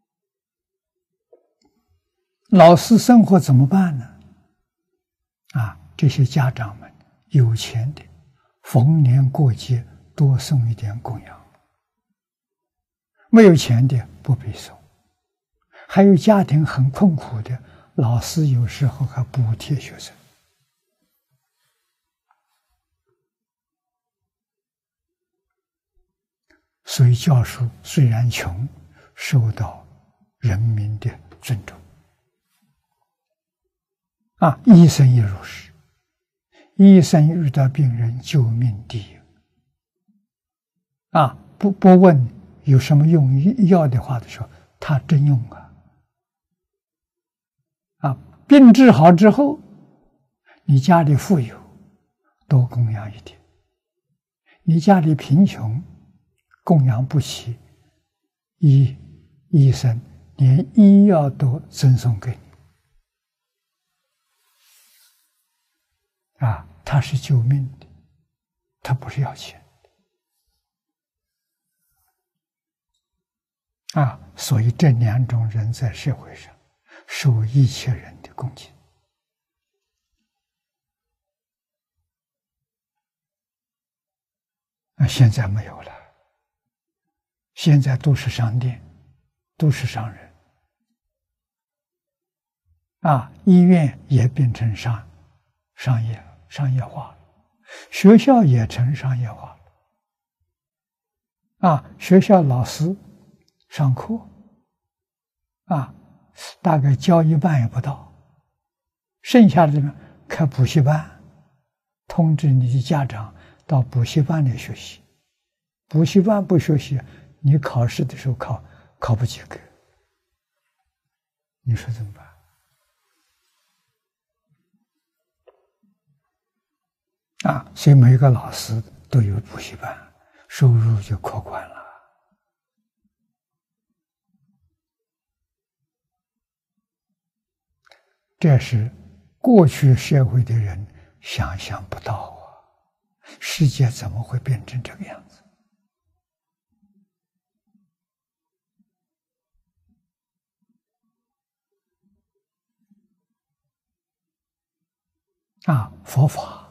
老师生活怎么办呢？啊，这些家长们有钱的，逢年过节多送一点供养。 没有钱的不必送，还有家庭很困苦的，老师有时候还补贴学生。所以教书虽然穷，受到人民的尊重。啊，医生也如是，医生遇到病人救命第一。啊，不不问有什么用药的话的时候，他真用啊。啊，病治好之后，你家里富有，多供养一点；你家里贫穷，供养不起，医医生连医药都赠送给你。啊，他是救命的，他不是要钱的。啊，所以这两种人在社会上受一切人的恭敬。啊，现在没有了，现在都是商店，都是商人。啊，医院也变成商商业商业化了，学校也成商业化了。啊，学校老师上课，啊，大概教一半也不到，剩下的呢开补习班，通知你的家长到补习班里学习。补习班不学习，你考试的时候考考不及格，你说怎么办？啊，所以每个老师都有补习班，收入就可观了。这是过去社会的人想象不到啊！世界怎么会变成这个样子？啊，佛法，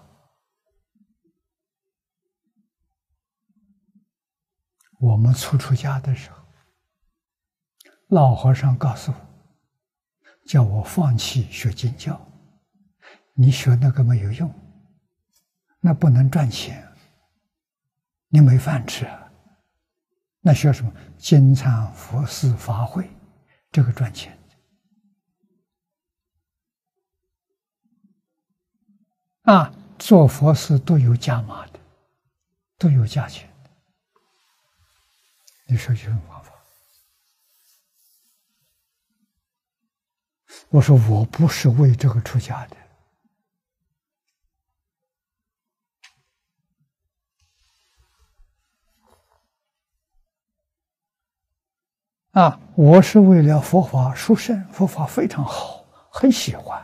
我们初出家的时候，老和尚告诉我，叫我放弃学经教，你学那个没有用，那不能赚钱，你没饭吃啊。那学什么？经忏佛事法会，这个赚钱。啊，做佛事都有价码的，都有价钱的。你说有什么方法？我说我不是为这个出家的。啊，我是为了佛法殊胜，佛法非常好，很喜欢。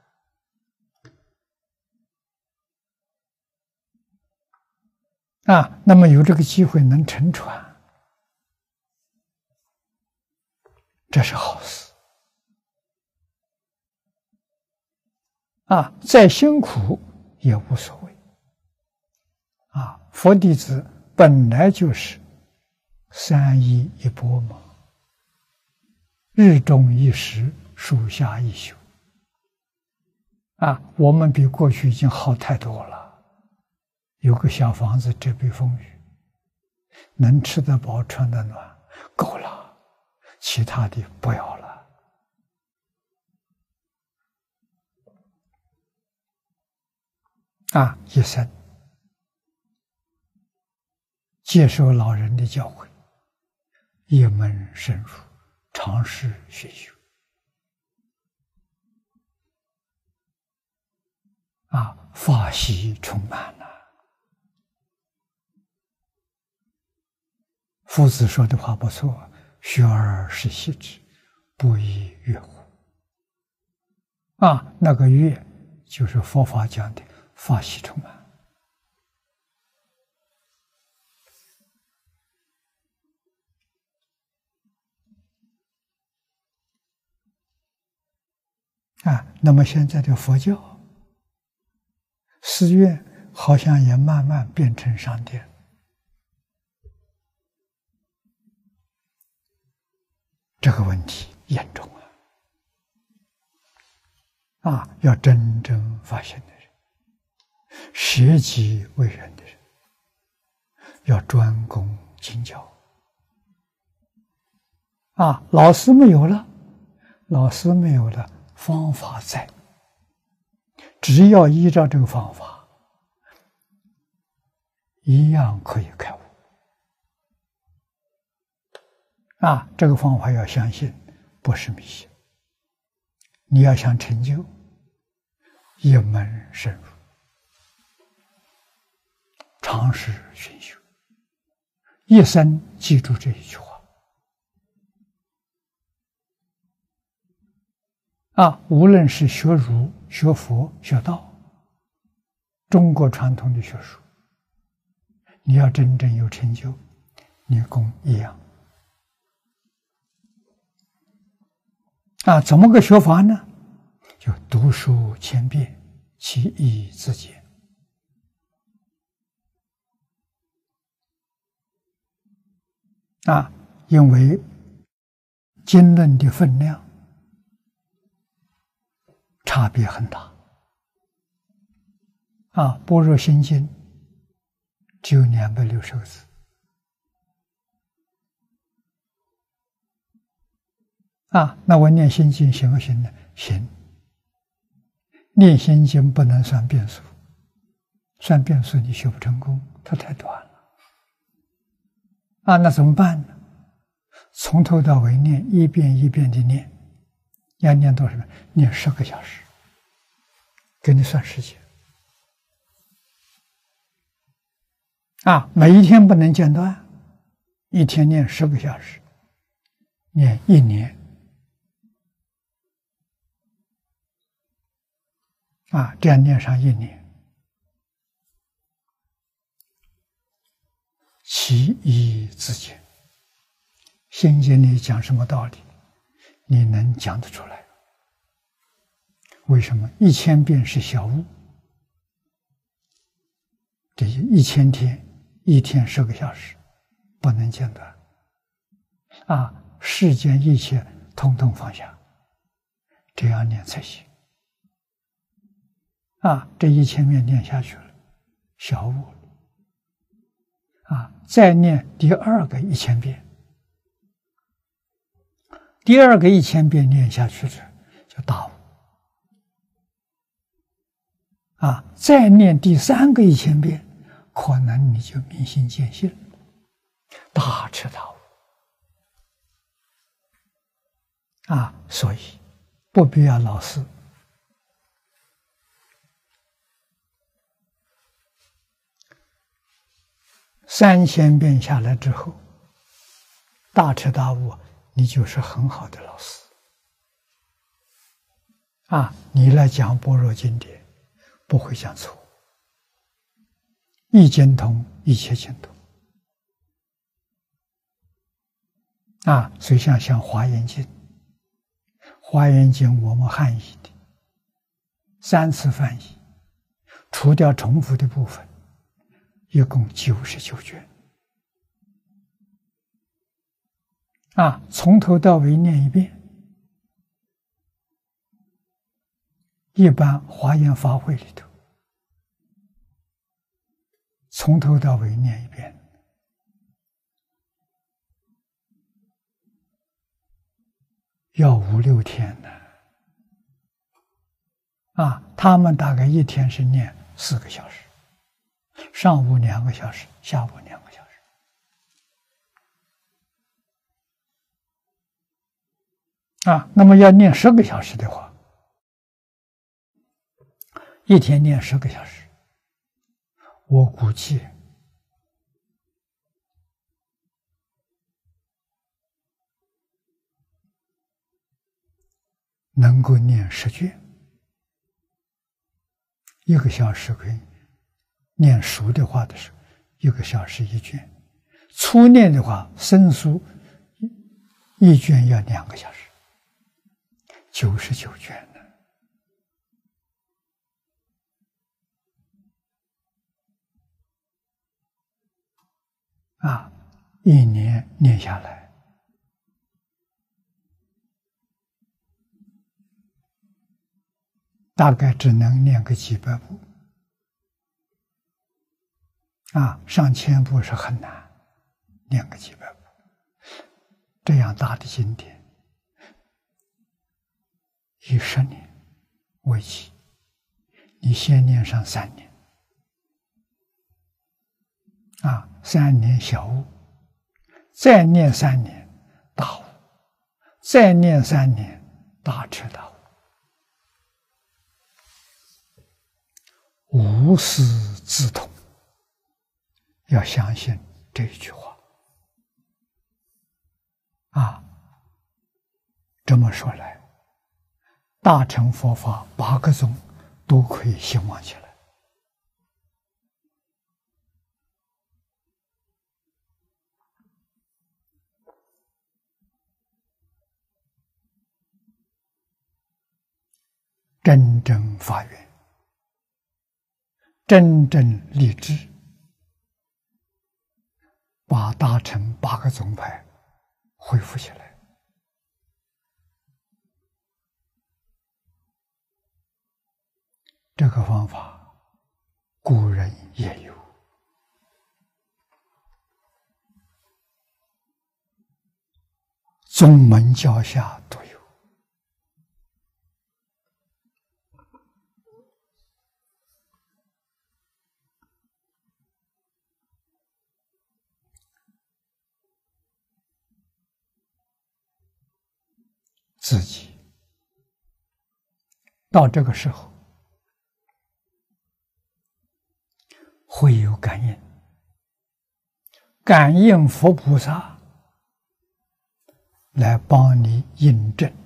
啊，那么有这个机会能乘船，这是好事。啊，再辛苦也无所谓。啊，佛弟子本来就是三衣一钵嘛，日中一时，暑夏一宿。啊，我们比过去已经好太多了。有个小房子遮蔽风雨，能吃得饱穿得暖，够了，其他的不要了。啊，一生接受老人的教诲，一门深入，尝试学修。啊，法喜充满了。夫子说的话不错，学而时习之，不亦说乎？啊，那个乐就是佛法讲的法喜充满。啊，那么现在的佛教寺院好像也慢慢变成商店。 这个问题严重啊！啊，要真正发现的人，舍己为人的人，要专攻经教。啊，老师没有了，老师没有了，方法在，只要依照这个方法，一样可以开悟。啊，这个方法要相信，不是迷信。你要想成就，一门深入，长时熏修，一生记住这一句话。啊，无论是学儒、学佛、学道，中国传统的学术，你要真正有成就，你功一样。啊，怎么个学法呢？就读书千遍，其义自见。啊，因为经论的分量差别很大。啊，般若心经只有两百六十个字。啊，那我念心经行不行呢？行。念心经不能算变数，算变数你修不成功，它太短了。啊，那怎么办呢？从头到尾念，一遍一遍的念，要念多少？念十个小时，给你算时间。啊，每一天不能间断，一天念十个小时，念一年。啊，这样念上一年，其义自见。心经里讲什么道理，你能讲得出来？为什么？一千遍是小悟，这一千天，一天十个小时，不能间断。啊，世间一切统统放下，这样念才行。啊，这一千遍念下去了，小悟了。啊，再念第二个一千遍，第二个一千遍念下去了，就大悟。啊，再念第三个一千遍，可能你就明心见性，大彻大悟。啊，所以不必要老师。三千遍下来之后，大彻大悟，你就是很好的老师。啊，你来讲般若经典，不会讲错，一经通，一切经通。啊，所以像像《华严经》，《华严经》我们汉译的，三次翻译，除掉重复的部分，一共九十九卷。啊，从头到尾念一遍。一般华严法会里头，从头到尾念一遍，要五六天呢。啊，他们大概一天是念四个小时，上午两个小时，下午两个小时。啊，那么要念十个小时的话，一天念十个小时，我估计能够念十卷，一个小时可以念熟的话的时候，一个小时一卷；初念的话，生疏一卷要两个小时，九十九卷呢。啊，一年念下来， 大概只能念个几百部啊，上千部是很难，念个几百部。这样大的经典，以十年为期，你先念上三年，啊，三年小悟，再念三年大悟，再念三年大彻大悟。无师自通，要相信这一句话啊。这么说来，大乘佛法八个宗都可以兴旺起来。真正发愿，真正立志，把大乘八个宗派恢复起来。这个方法古人也有，宗门教下都有。自己到这个时候会有感应，感应佛菩萨来帮你印证。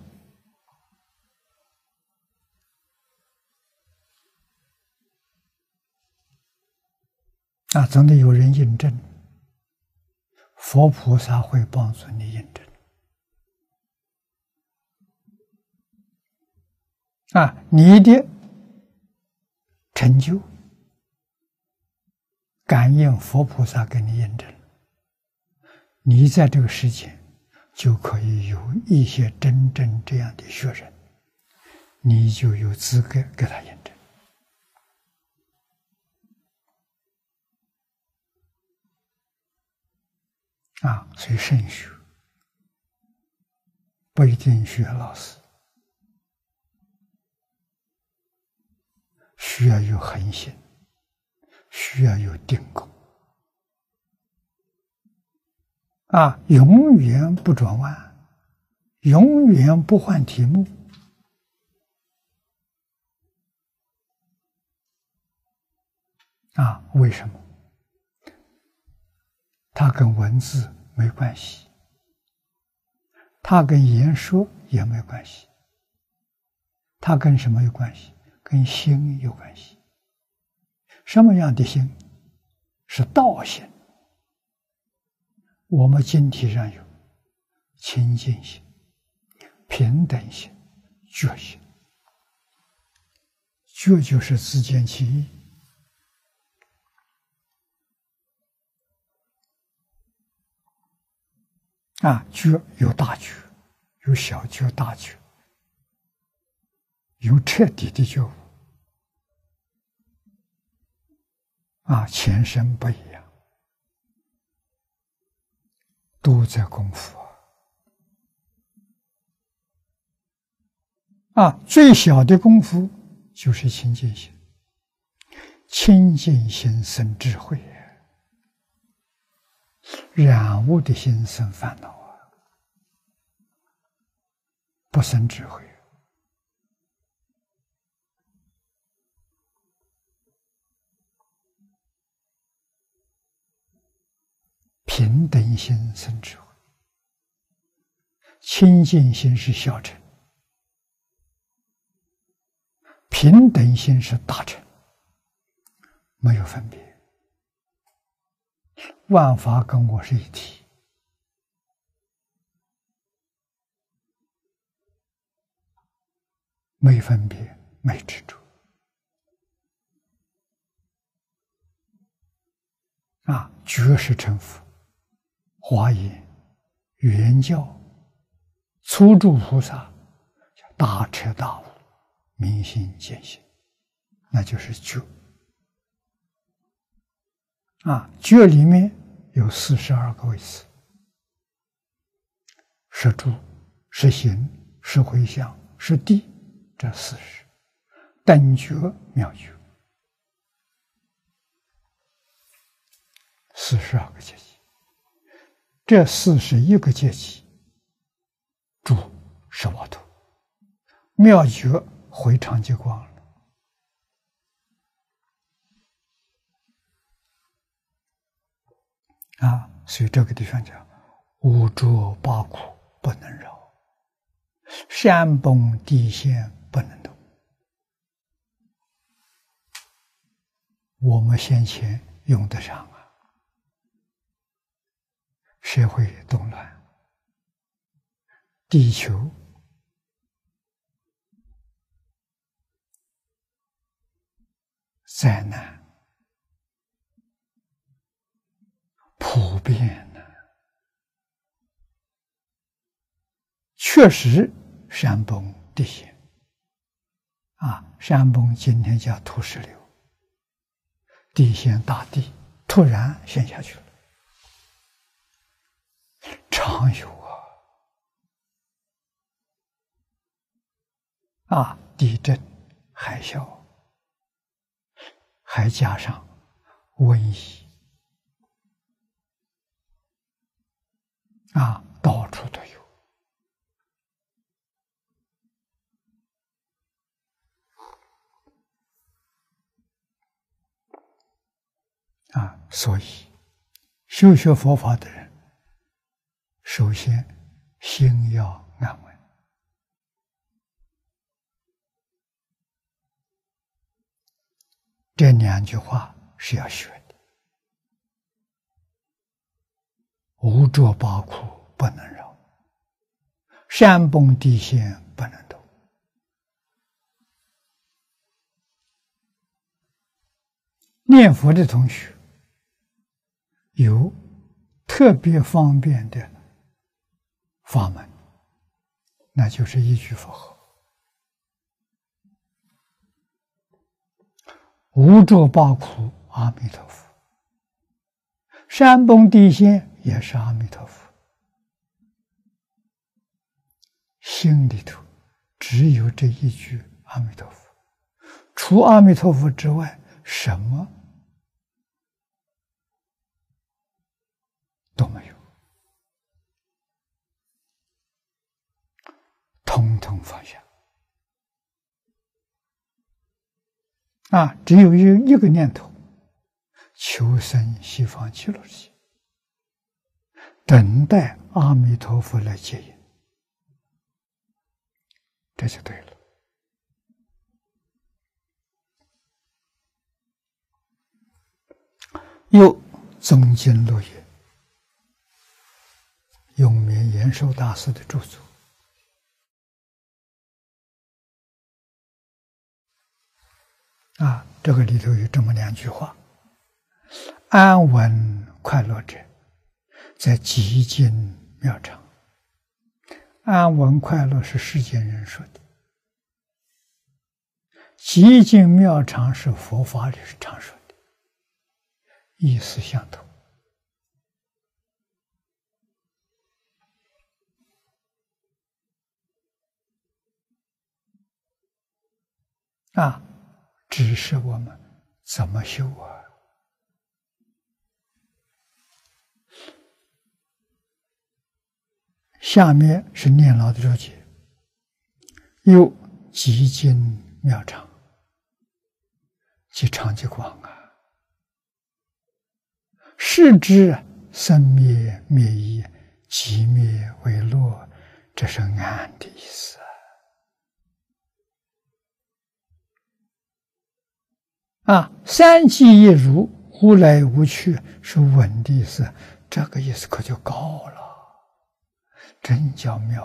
啊，总得有人印证，佛菩萨会帮助你印证。啊，你的成就感应佛菩萨给你印证，你在这个世间就可以有一些真正这样的学人，你就有资格给他印证。啊，所以慎学不一定学老师，需要有恒心，需要有定功。啊，永远不转弯，永远不换题目。啊，为什么？它跟文字没关系，它跟言说也没关系，它跟什么有关系？跟心有关系。什么样的心？是道心。我们经体上有清净心、平等心、觉心。觉就是自见其意。啊，觉有大觉，有小觉、大觉，有彻底的觉悟。啊，前身不一样，都在功夫啊！啊，最小的功夫就是清净心，清净心生智慧。染污的心生烦恼啊，不生智慧。平等心生智慧，清净心是小乘，平等心是大乘，没有分别。万法跟我是一体，没分别，没执着。啊，觉是成佛，华严、圆教、初住菩萨，大彻大悟， 明心见性，那就是觉。啊，觉里面有四十二个位次：是住、是行、是回向、是地，这四十。等觉、妙觉，四十二个阶级。这四十一个阶级，住是瓦土，妙觉回长寂光了。啊，所以这个地方讲，五浊八苦不能饶，山崩地陷不能动。我们先前用得上啊，社会动乱，地球灾难普遍呢，确实山崩地陷啊，山崩今天叫土石流。地陷大地突然陷下去了，常有啊！啊，地震、海啸，还加上瘟疫，啊，到处都有。啊，所以修学佛法的人，首先心要安稳。这两句话是要学的。无着八苦不能饶，山崩地陷不能动。念佛的同学有特别方便的法门，那就是一句佛号，无着八苦阿弥陀佛，山崩地陷也是阿弥陀佛，心里头只有这一句阿弥陀佛，除阿弥陀佛之外，什么都没有，统统放下。啊，只有一一个念头，求生西方极乐世界，等待阿弥陀佛来接引，这就对了。又宗经录也，永明延寿大师的著作，啊，这个里头有这么两句话：安稳快乐者，在极尽妙常。安稳快乐是世间人说的，极尽妙常是佛法里常说的，意思相同。啊，只是我们怎么修啊？下面是念老的注解，又极尽妙常，即常寂光啊，是知生灭灭异，即灭为乐，这是安的意思啊！啊，三际一如，无来无去，是稳的意思，这个意思可就高了，真叫妙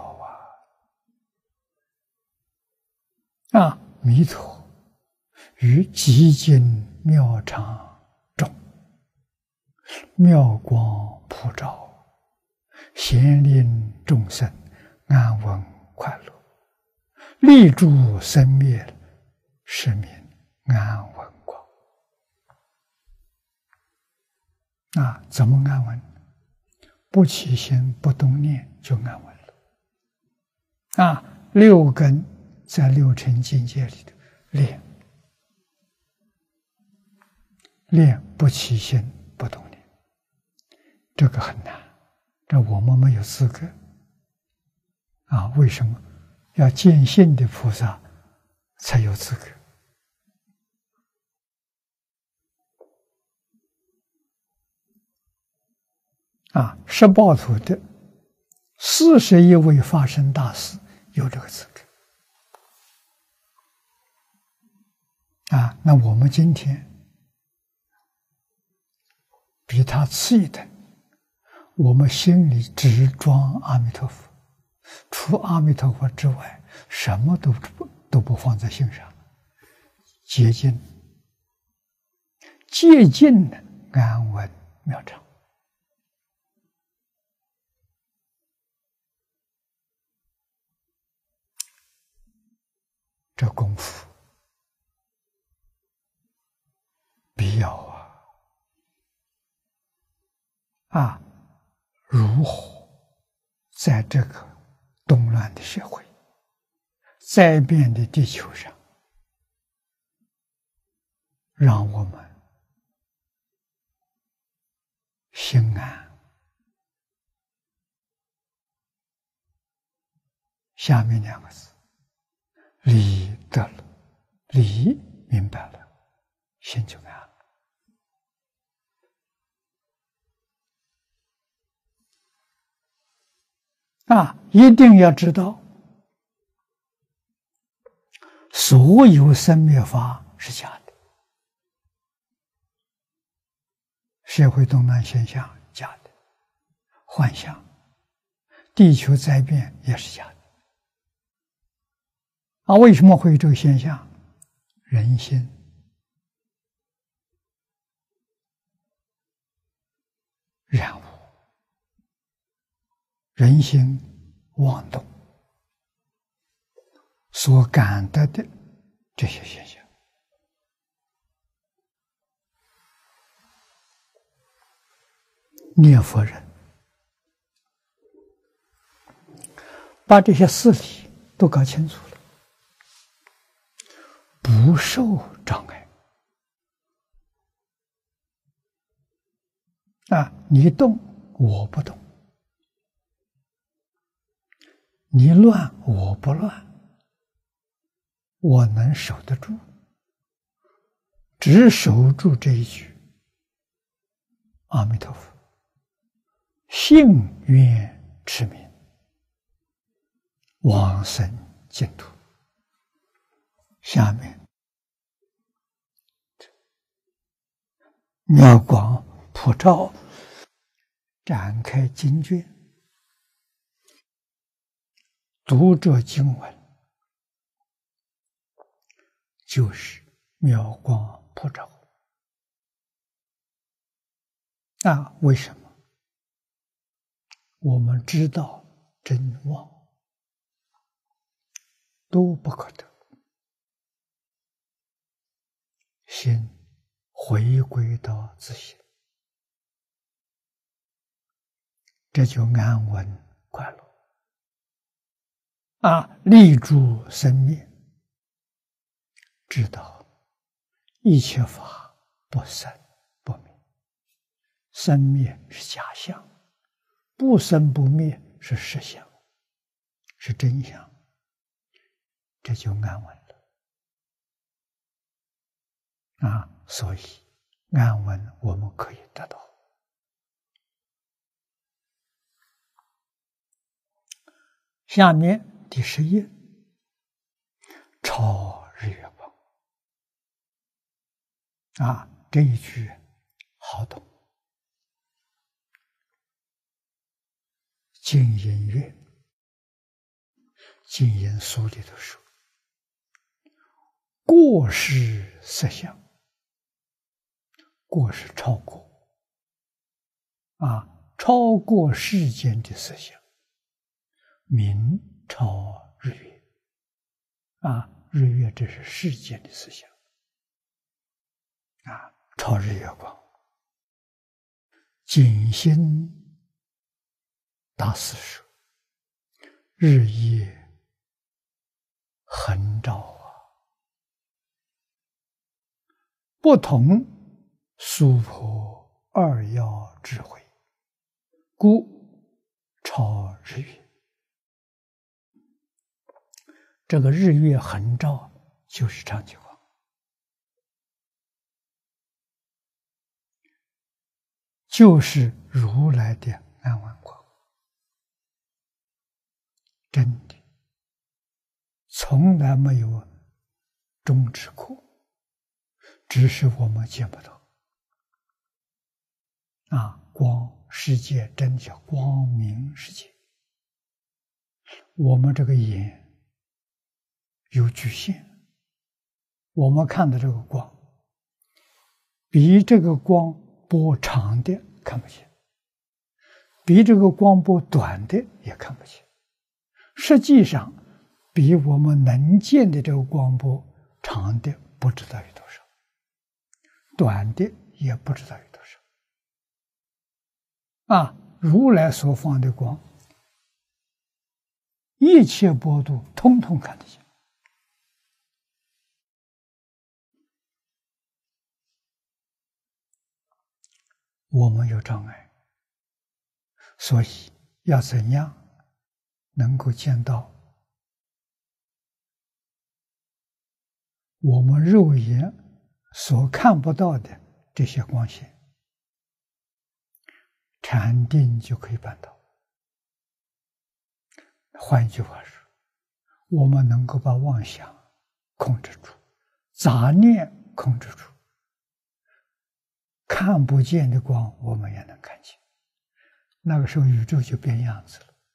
啊！啊，弥陀于极尽妙常中，妙光普照，显令众生安稳快乐，立住生灭， 是名安稳光。啊，怎么安稳？不起心不动念就安稳了。啊，六根在六尘境界里头练，练不起心不动念，这个很难，这我们没有资格。啊，为什么？要见性的菩萨才有资格。啊，十报土的四十一位法身大士有这个资格。啊，那我们今天比他次一等，我们心里只装阿弥陀佛，除阿弥陀佛之外，什么都不都不放在心上，洁净、洁净的安稳妙常。这功夫必要啊！啊，如何在这个动乱的社会、灾变的地球上，让我们心安？下面两个字。理得了，理明白了，心就安了。啊，一定要知道，所有生灭法是假的，社会动乱现象假的，幻象，地球灾变也是假的。啊，为什么会有这个现象？人心染污，人心妄动所感得的这些现象。念佛人把这些事理都搞清楚了，不受障碍。啊，你动我不动，你乱我不乱，我能守得住，只守住这一句阿弥陀佛，信愿持名，往生净土。下面妙光普照，展开经卷，读这经文，就是妙光普照。那为什么？我们知道真妄都不可得，心回归到自性，这就安稳快乐啊！立住生灭，知道一切法不生不灭，生灭是假象，不生不灭是实相，是真相，这就安稳了啊！所以安稳我们可以得到。下面第十页，超日月光啊，这一句好懂。净音乐，净音书里头说，过失色相，过是超过啊，超过世间的色相，名超日月啊， 日月这是世间的思想啊，超日月光。景心大师说：“日夜恒照啊，不同娑婆二要智慧，故超日月。”这个日月恒照就是长久光，就是如来的安稳光，真的从来没有终止过，只是我们见不到。啊，光世界真叫光明世界，我们这个眼有局限，我们看的这个光，比这个光波长的看不见，比这个光波短的也看不见。实际上，比我们能见的这个光波长的不知道有多少，短的也不知道有多少。啊，如来所放的光，一切波度通通看得见。我们有障碍，所以要怎样能够见到我们肉眼所看不到的这些光线？禅定就可以办到。换一句话说，我们能够把妄想控制住，杂念控制住，看不见的光我们也能看见。那个时候宇宙就变样子了，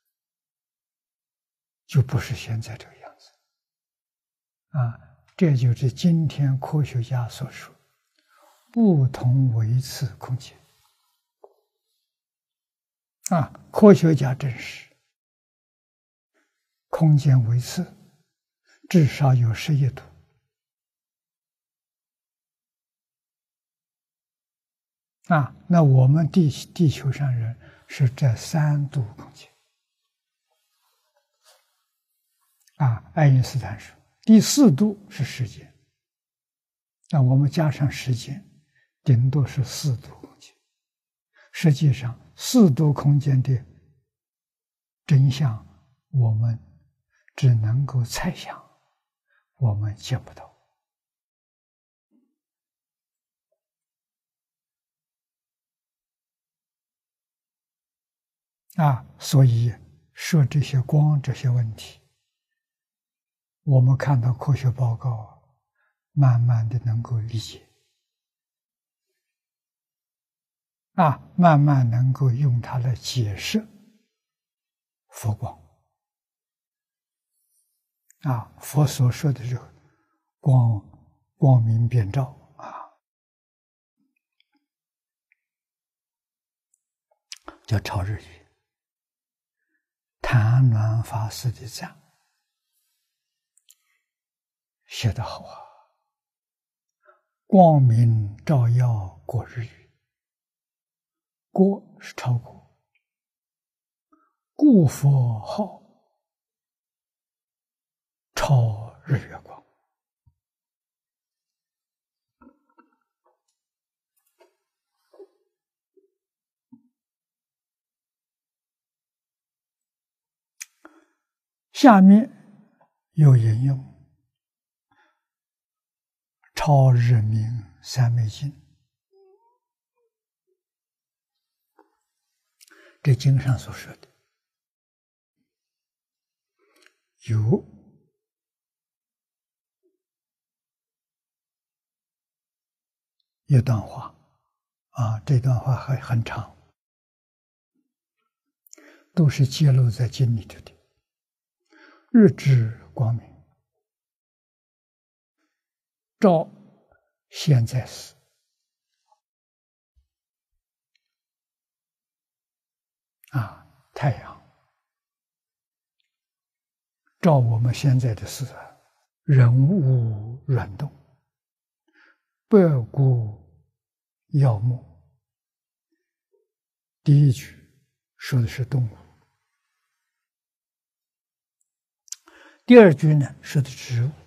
就不是现在这个样子。啊，这就是今天科学家所说不同维次空间。啊，科学家证实，空间维次至少有十一度。啊，那我们地地球上人是这三度空间。啊，爱因斯坦说第四度是时间，那我们加上时间，顶多是四度空间。实际上，四度空间的真相，我们只能够猜想，我们见不到。啊，所以说这些光这些问题，我们看到科学报告，慢慢的能够理解。啊，慢慢能够用它来解释佛光。啊，佛所说的这个光光明遍照啊，叫超日语。谭鸾法师的赞写得好啊，光明照耀过日月。过是超过，故佛号超日月光。下面有引用超日明三昧经，这经上所说的有一段话啊，这段话还很长，都是揭露在经里头的。日之光明，照现在时，啊，太阳照我们现在的事， 人物软动，百谷药木。第一句说的是动物，第二句呢说的植物，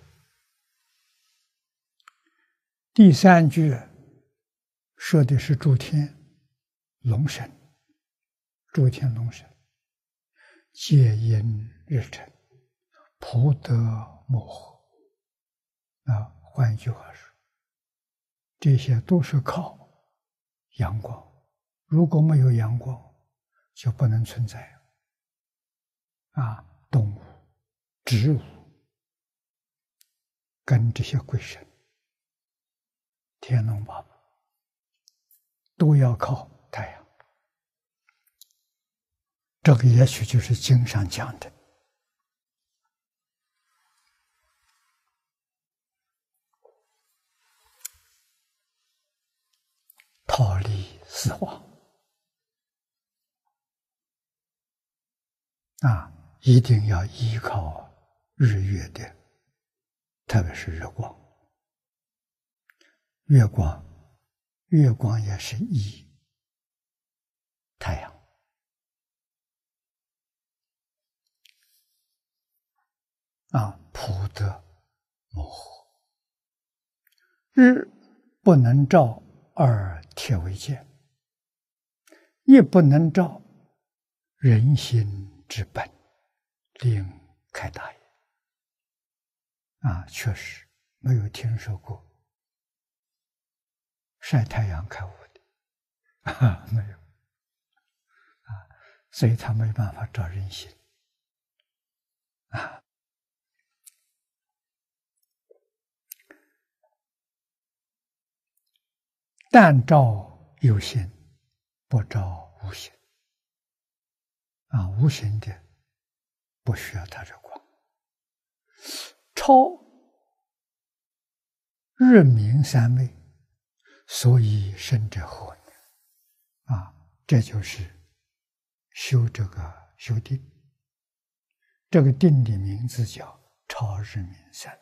第三句说的是诸天龙神，诸天龙神皆因日成，普德莫惑。啊，换一句话说，这些都是靠阳光，如果没有阳光，就不能存在。啊，动物、植物跟这些鬼神、天龙八部都要靠太阳。这个也许就是经上讲的逃离死亡啊，一定要依靠日月的，特别是日光、月光，月光也是依太阳啊，普德莫惑。日不能照而铁为鉴，亦不能照人心之本，令开大也。啊，确实没有听说过晒太阳开悟的，啊，没有，啊，所以他没办法照人心，啊。但照有形，不照无形。啊，无形的不需要它这光。超日明三昧，所以生者何呢？啊，这就是修这个修定。这个定的名字叫超日明三昧。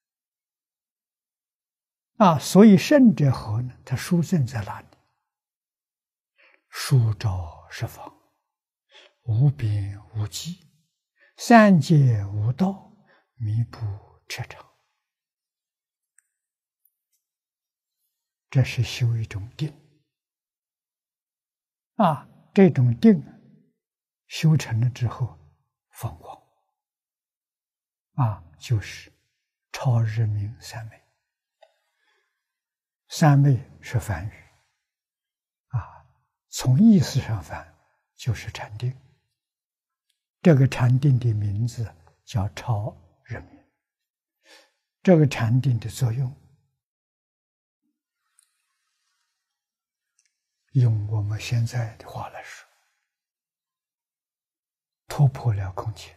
啊，所以圣者何呢？它殊胜在哪里？殊照十方，无边无际，三界无道，弥不彻常。这是修一种定啊，这种定修成了之后放光啊，就是超日明三昧。三昧是梵语啊，从意思上翻就是禅定。这个禅定的名字叫超日明。这个禅定的作用，用我们现在的话来说，突破了空间。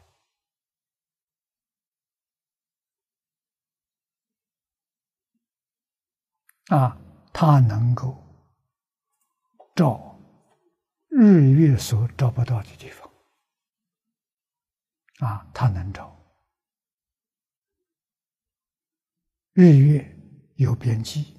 啊，它能够照日月所照不到的地方，啊，它能照。日月有边际，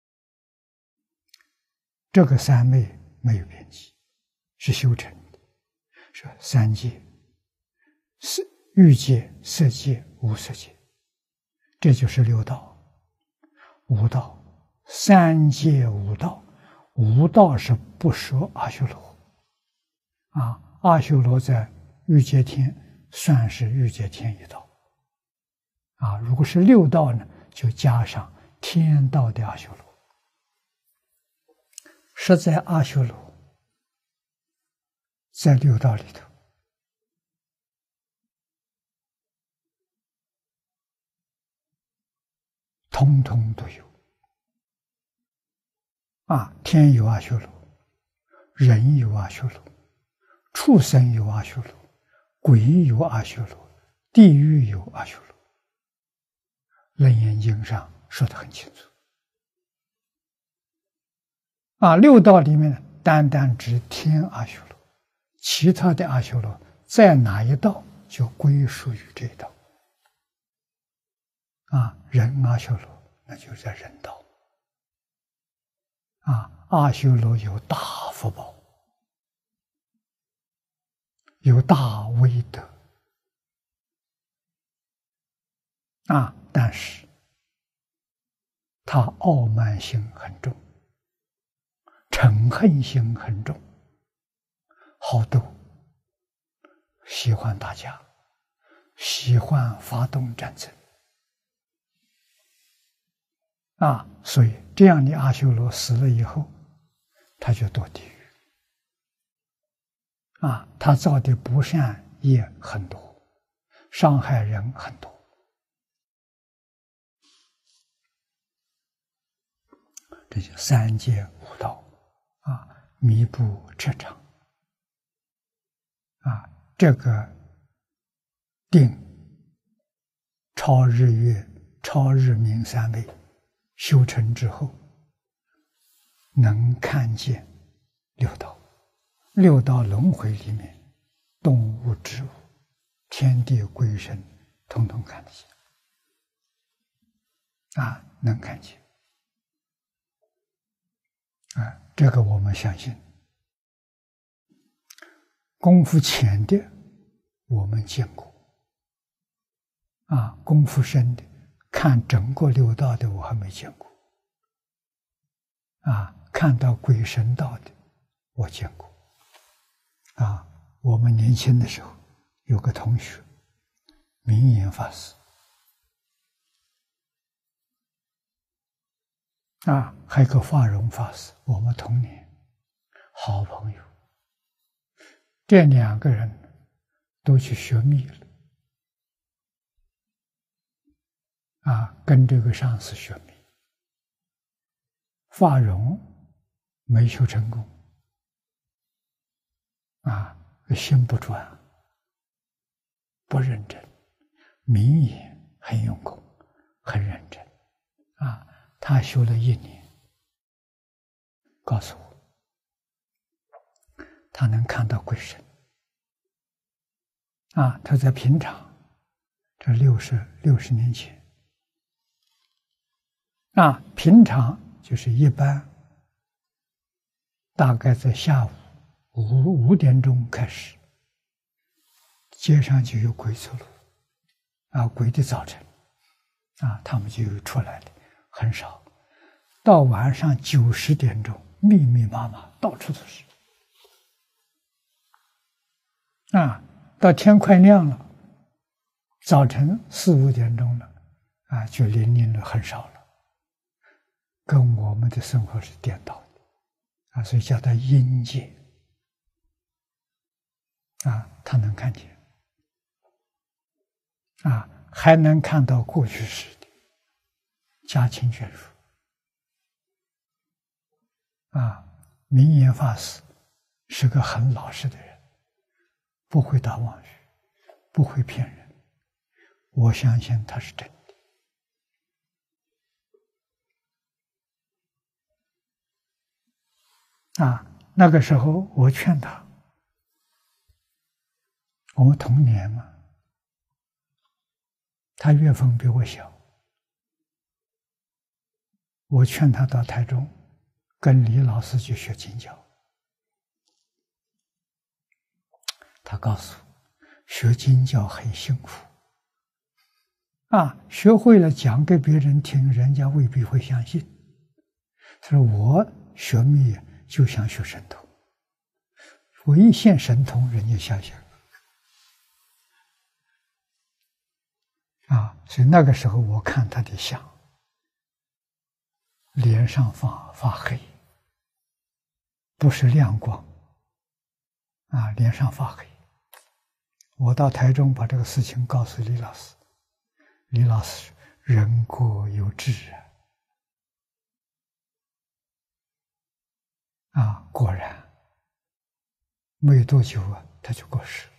这个三昧没有边际，是修成的，是三界、色欲界、色界、无色界，这就是六道。五道。三界五道，五道是不说阿修罗啊，阿修罗在欲界天算是欲界天一道啊。如果是六道呢，就加上天道的阿修罗。实在阿修罗在六道里头，通通都有。啊，天有阿修罗，人有阿修罗，畜生有阿修罗，鬼有阿修罗，地狱有阿修罗。楞严经上说得很清楚。啊，六道里面单单指天阿修罗，其他的阿修罗在哪一道就归属于这一道。 啊，人阿修罗那就在人道。啊，阿修罗有大福报，有大威德。啊，但是他傲慢心很重，嗔恨心很重，好斗，喜欢打架，喜欢发动战争。啊，所以这样的阿修罗死了以后，他就堕地狱。啊，他造的不善业很多，伤害人很多。这就三界五道啊，弥不彻常啊，这个定超日月、超日明三昧修成之后，能看见六道，六道轮回里面，动物、植物、天地鬼神，统统看得见啊，能看见。啊，这个我们相信。功夫浅的，我们见过。啊，功夫深的，看整个六道的，我还没见过。啊，看到鬼神道的，我见过。啊，我们年轻的时候有个同学，明眼法师。啊，还有个法融法师，我们同年好朋友。这两个人都去学密了，啊，跟这个上师学密。法融没修成功，啊，心不专，不认真；明眼很用功，很认真，啊。他修了一年，告诉我，他能看到鬼神。啊，他在平常，这六十六十年前，啊，平常就是一般，大概在下午五五点钟开始，街上就有鬼走路，啊，鬼的早晨，啊，他们就有出来的。很少，到晚上九十点钟，密密麻麻，到处都是。啊，到天快亮了，早晨四五点钟了，啊，就零零的很少了，跟我们的生活是颠倒的，啊，所以叫它阴界。啊，他能看见，啊，还能看到过去式的家亲眷属。啊，明眼法师是个很老实的人，不会打妄语，不会骗人。我相信他是真的。啊，那个时候我劝他，我们同年嘛，他月份比我小，我劝他到台中跟李老师去学经教。他告诉我，学经教很辛苦啊，学会了讲给别人听，人家未必会相信。他说我学密就想学神通，我一现神通，人家相信啊。所以那个时候我看他的相，脸上发发黑，不是亮光啊，脸上发黑。我到台中把这个事情告诉李老师，李老师人各有志啊，啊，果然没多久啊，他就过世了。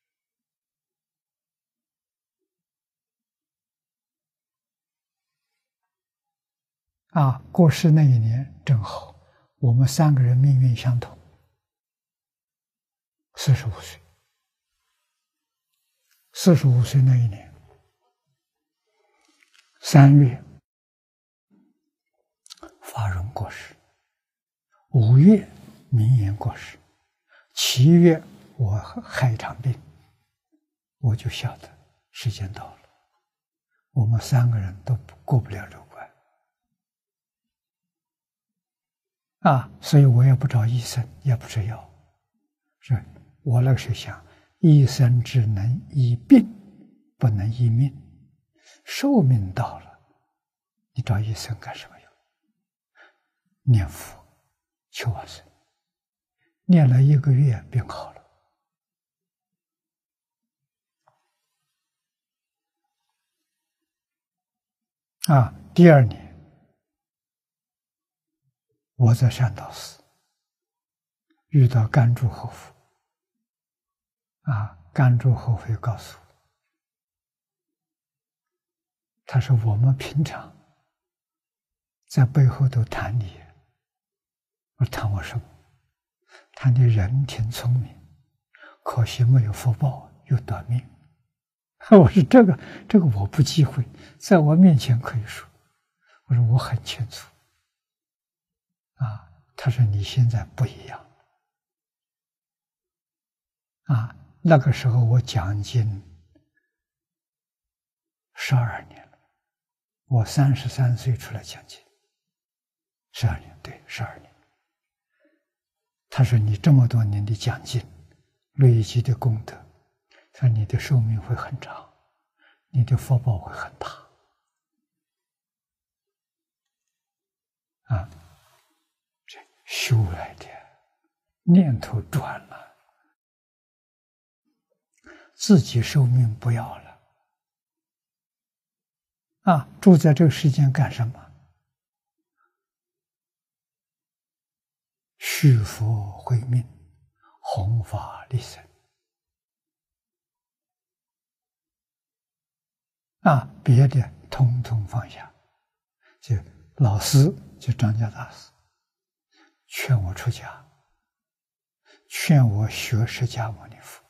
啊，过世那一年正好，我们三个人命运相同，四十五岁。四十五岁那一年， 三月法荣过世，五月明言过世，七月我害一场病，我就晓得时间到了，我们三个人都过不了这关啊！所以我也不找医生，也不吃药，是我那个时候想，医生只能医病，不能医命。寿命到了，你找医生干什么用？念佛求往生，念了一个月，病好了。啊，第二年，我在善导寺遇到甘珠后夫，啊，甘珠后夫告诉我，他说我们平常在背后都谈你，我谈我什么？谈你人挺聪明，可惜没有福报，又短命。我说这个这个我不忌讳，在我面前可以说。我说我很清楚。啊，他说你现在不一样。啊，那个时候我讲经十二年了，我三十三岁出来讲经，十二年，对，十二年。他说你这么多年的讲经，累积的功德，他说你的寿命会很长，你的福报会很大。啊，这修来的，念头转了，自己寿命不要了。啊，住在这个世间干什么？续佛慧命，弘法利生。啊，别的统统放下。就老师，就张家大师，劝我出家，劝我学释迦牟尼佛。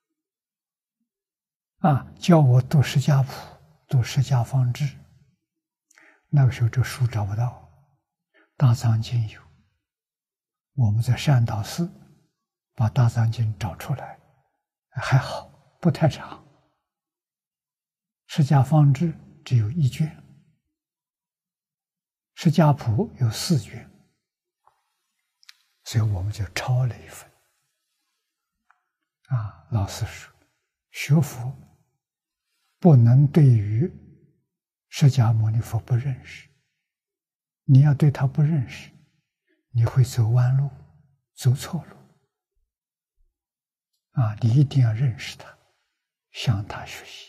啊，教我读释迦谱，读释迦方志。那个时候这书找不到，大藏经有。我们在善导寺把大藏经找出来，还好，不太长。释迦方志只有一卷，释迦谱有四卷，所以我们就抄了一份。啊，老师说，学佛不能对于释迦牟尼佛不认识，你要对他不认识，你会走弯路，走错路。啊，你一定要认识他，向他学习。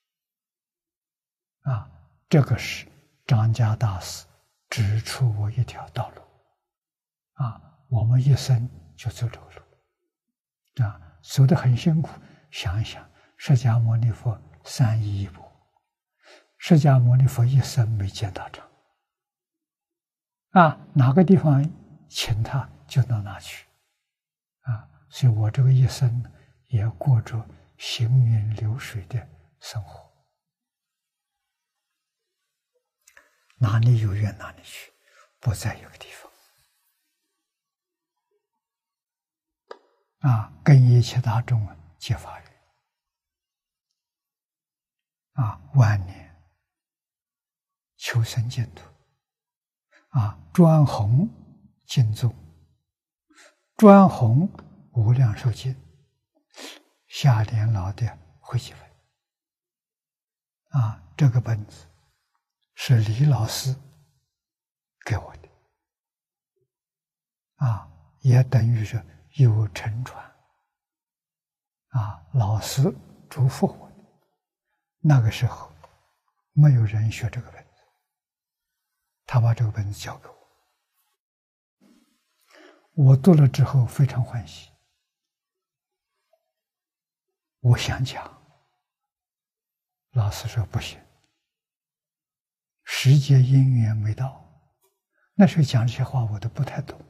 啊，这个是张家大师指出我一条道路。啊，我们一生就走这个路。啊，走得很辛苦。想一想，释迦牟尼佛三衣一钵，释迦牟尼佛一生没见道场。啊，哪个地方请他就到哪去。啊，所以我这个一生也过着行云流水的生活。哪里有缘哪里去，不在一个地方。啊，跟一切大众结法缘。啊，万年求生净土。啊，专弘经宗，专弘无量寿经，下联老的汇集本。啊，这个本子是李老师给我的。啊，也等于是有承传。啊，老师嘱咐我的。那个时候没有人学这个本子，他把这个本子交给我，我读了之后非常欢喜。我想讲，老师说不行，时节因缘没到。那时候讲这些话我都不太懂。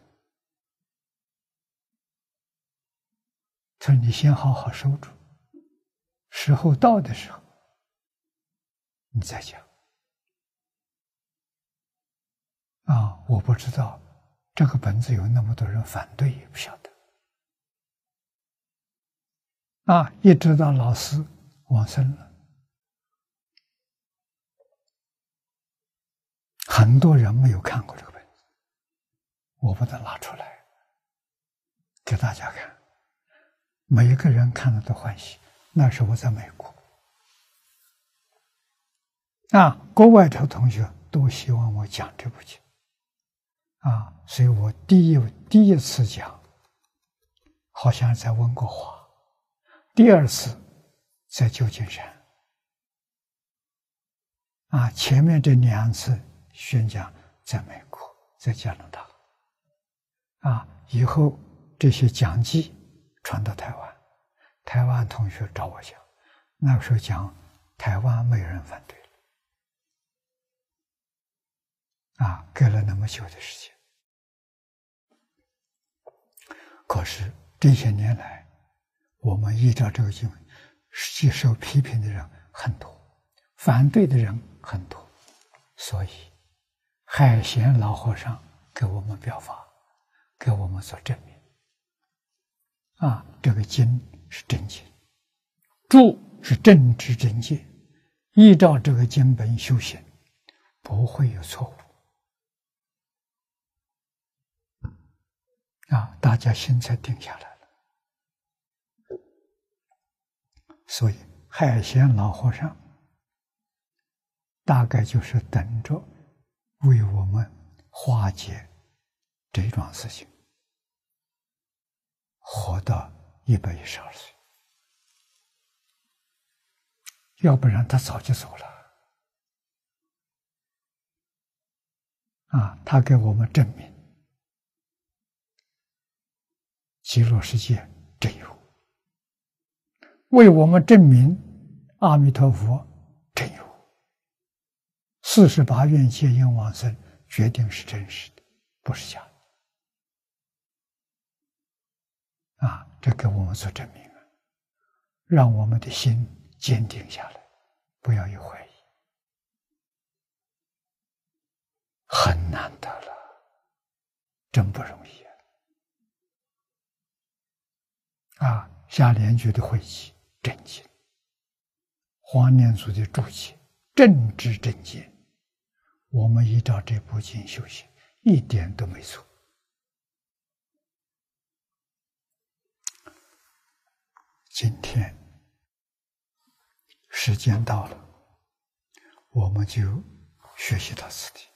他说你先好好收住，时候到的时候你再讲。 啊，我不知道这个本子有那么多人反对，也不晓得。啊，一直到老师往生了，很多人没有看过这个本子，我把它拿出来给大家看，每一个人看了都欢喜。那时我在美国，啊，国外的同学都希望我讲这部经，啊，所以我第一第一次讲，好像在温哥华。第二次在旧金山，啊，前面这两次宣讲在美国，在加拿大，啊，以后这些讲记传到台湾，台湾同学找我讲，那个时候讲台湾没有人反对了，啊，隔了那么久的时间，可是这些年来，我们依照这个经文，接受批评的人很多，反对的人很多，所以海贤老和尚给我们表法，给我们做证明。啊，这个经是真经，注是正知正见，依照这个经本修行，不会有错误。啊，大家心才定下来。所以海贤老和尚大概就是等着为我们化解这桩事情，活到一百一十二岁，要不然他早就走了。啊，他给我们证明极乐世界真有，为我们证明阿弥陀佛真有，四十八愿戒因往生决定是真实的，不是假的。啊，这给我们做证明了，让我们的心坚定下来，不要有怀疑，很难得了，真不容易啊！啊，下联句的汇集真经，黄念祖的注解正知正见，我们依照这部经修行，一点都没错。今天时间到了，我们就学习到此地。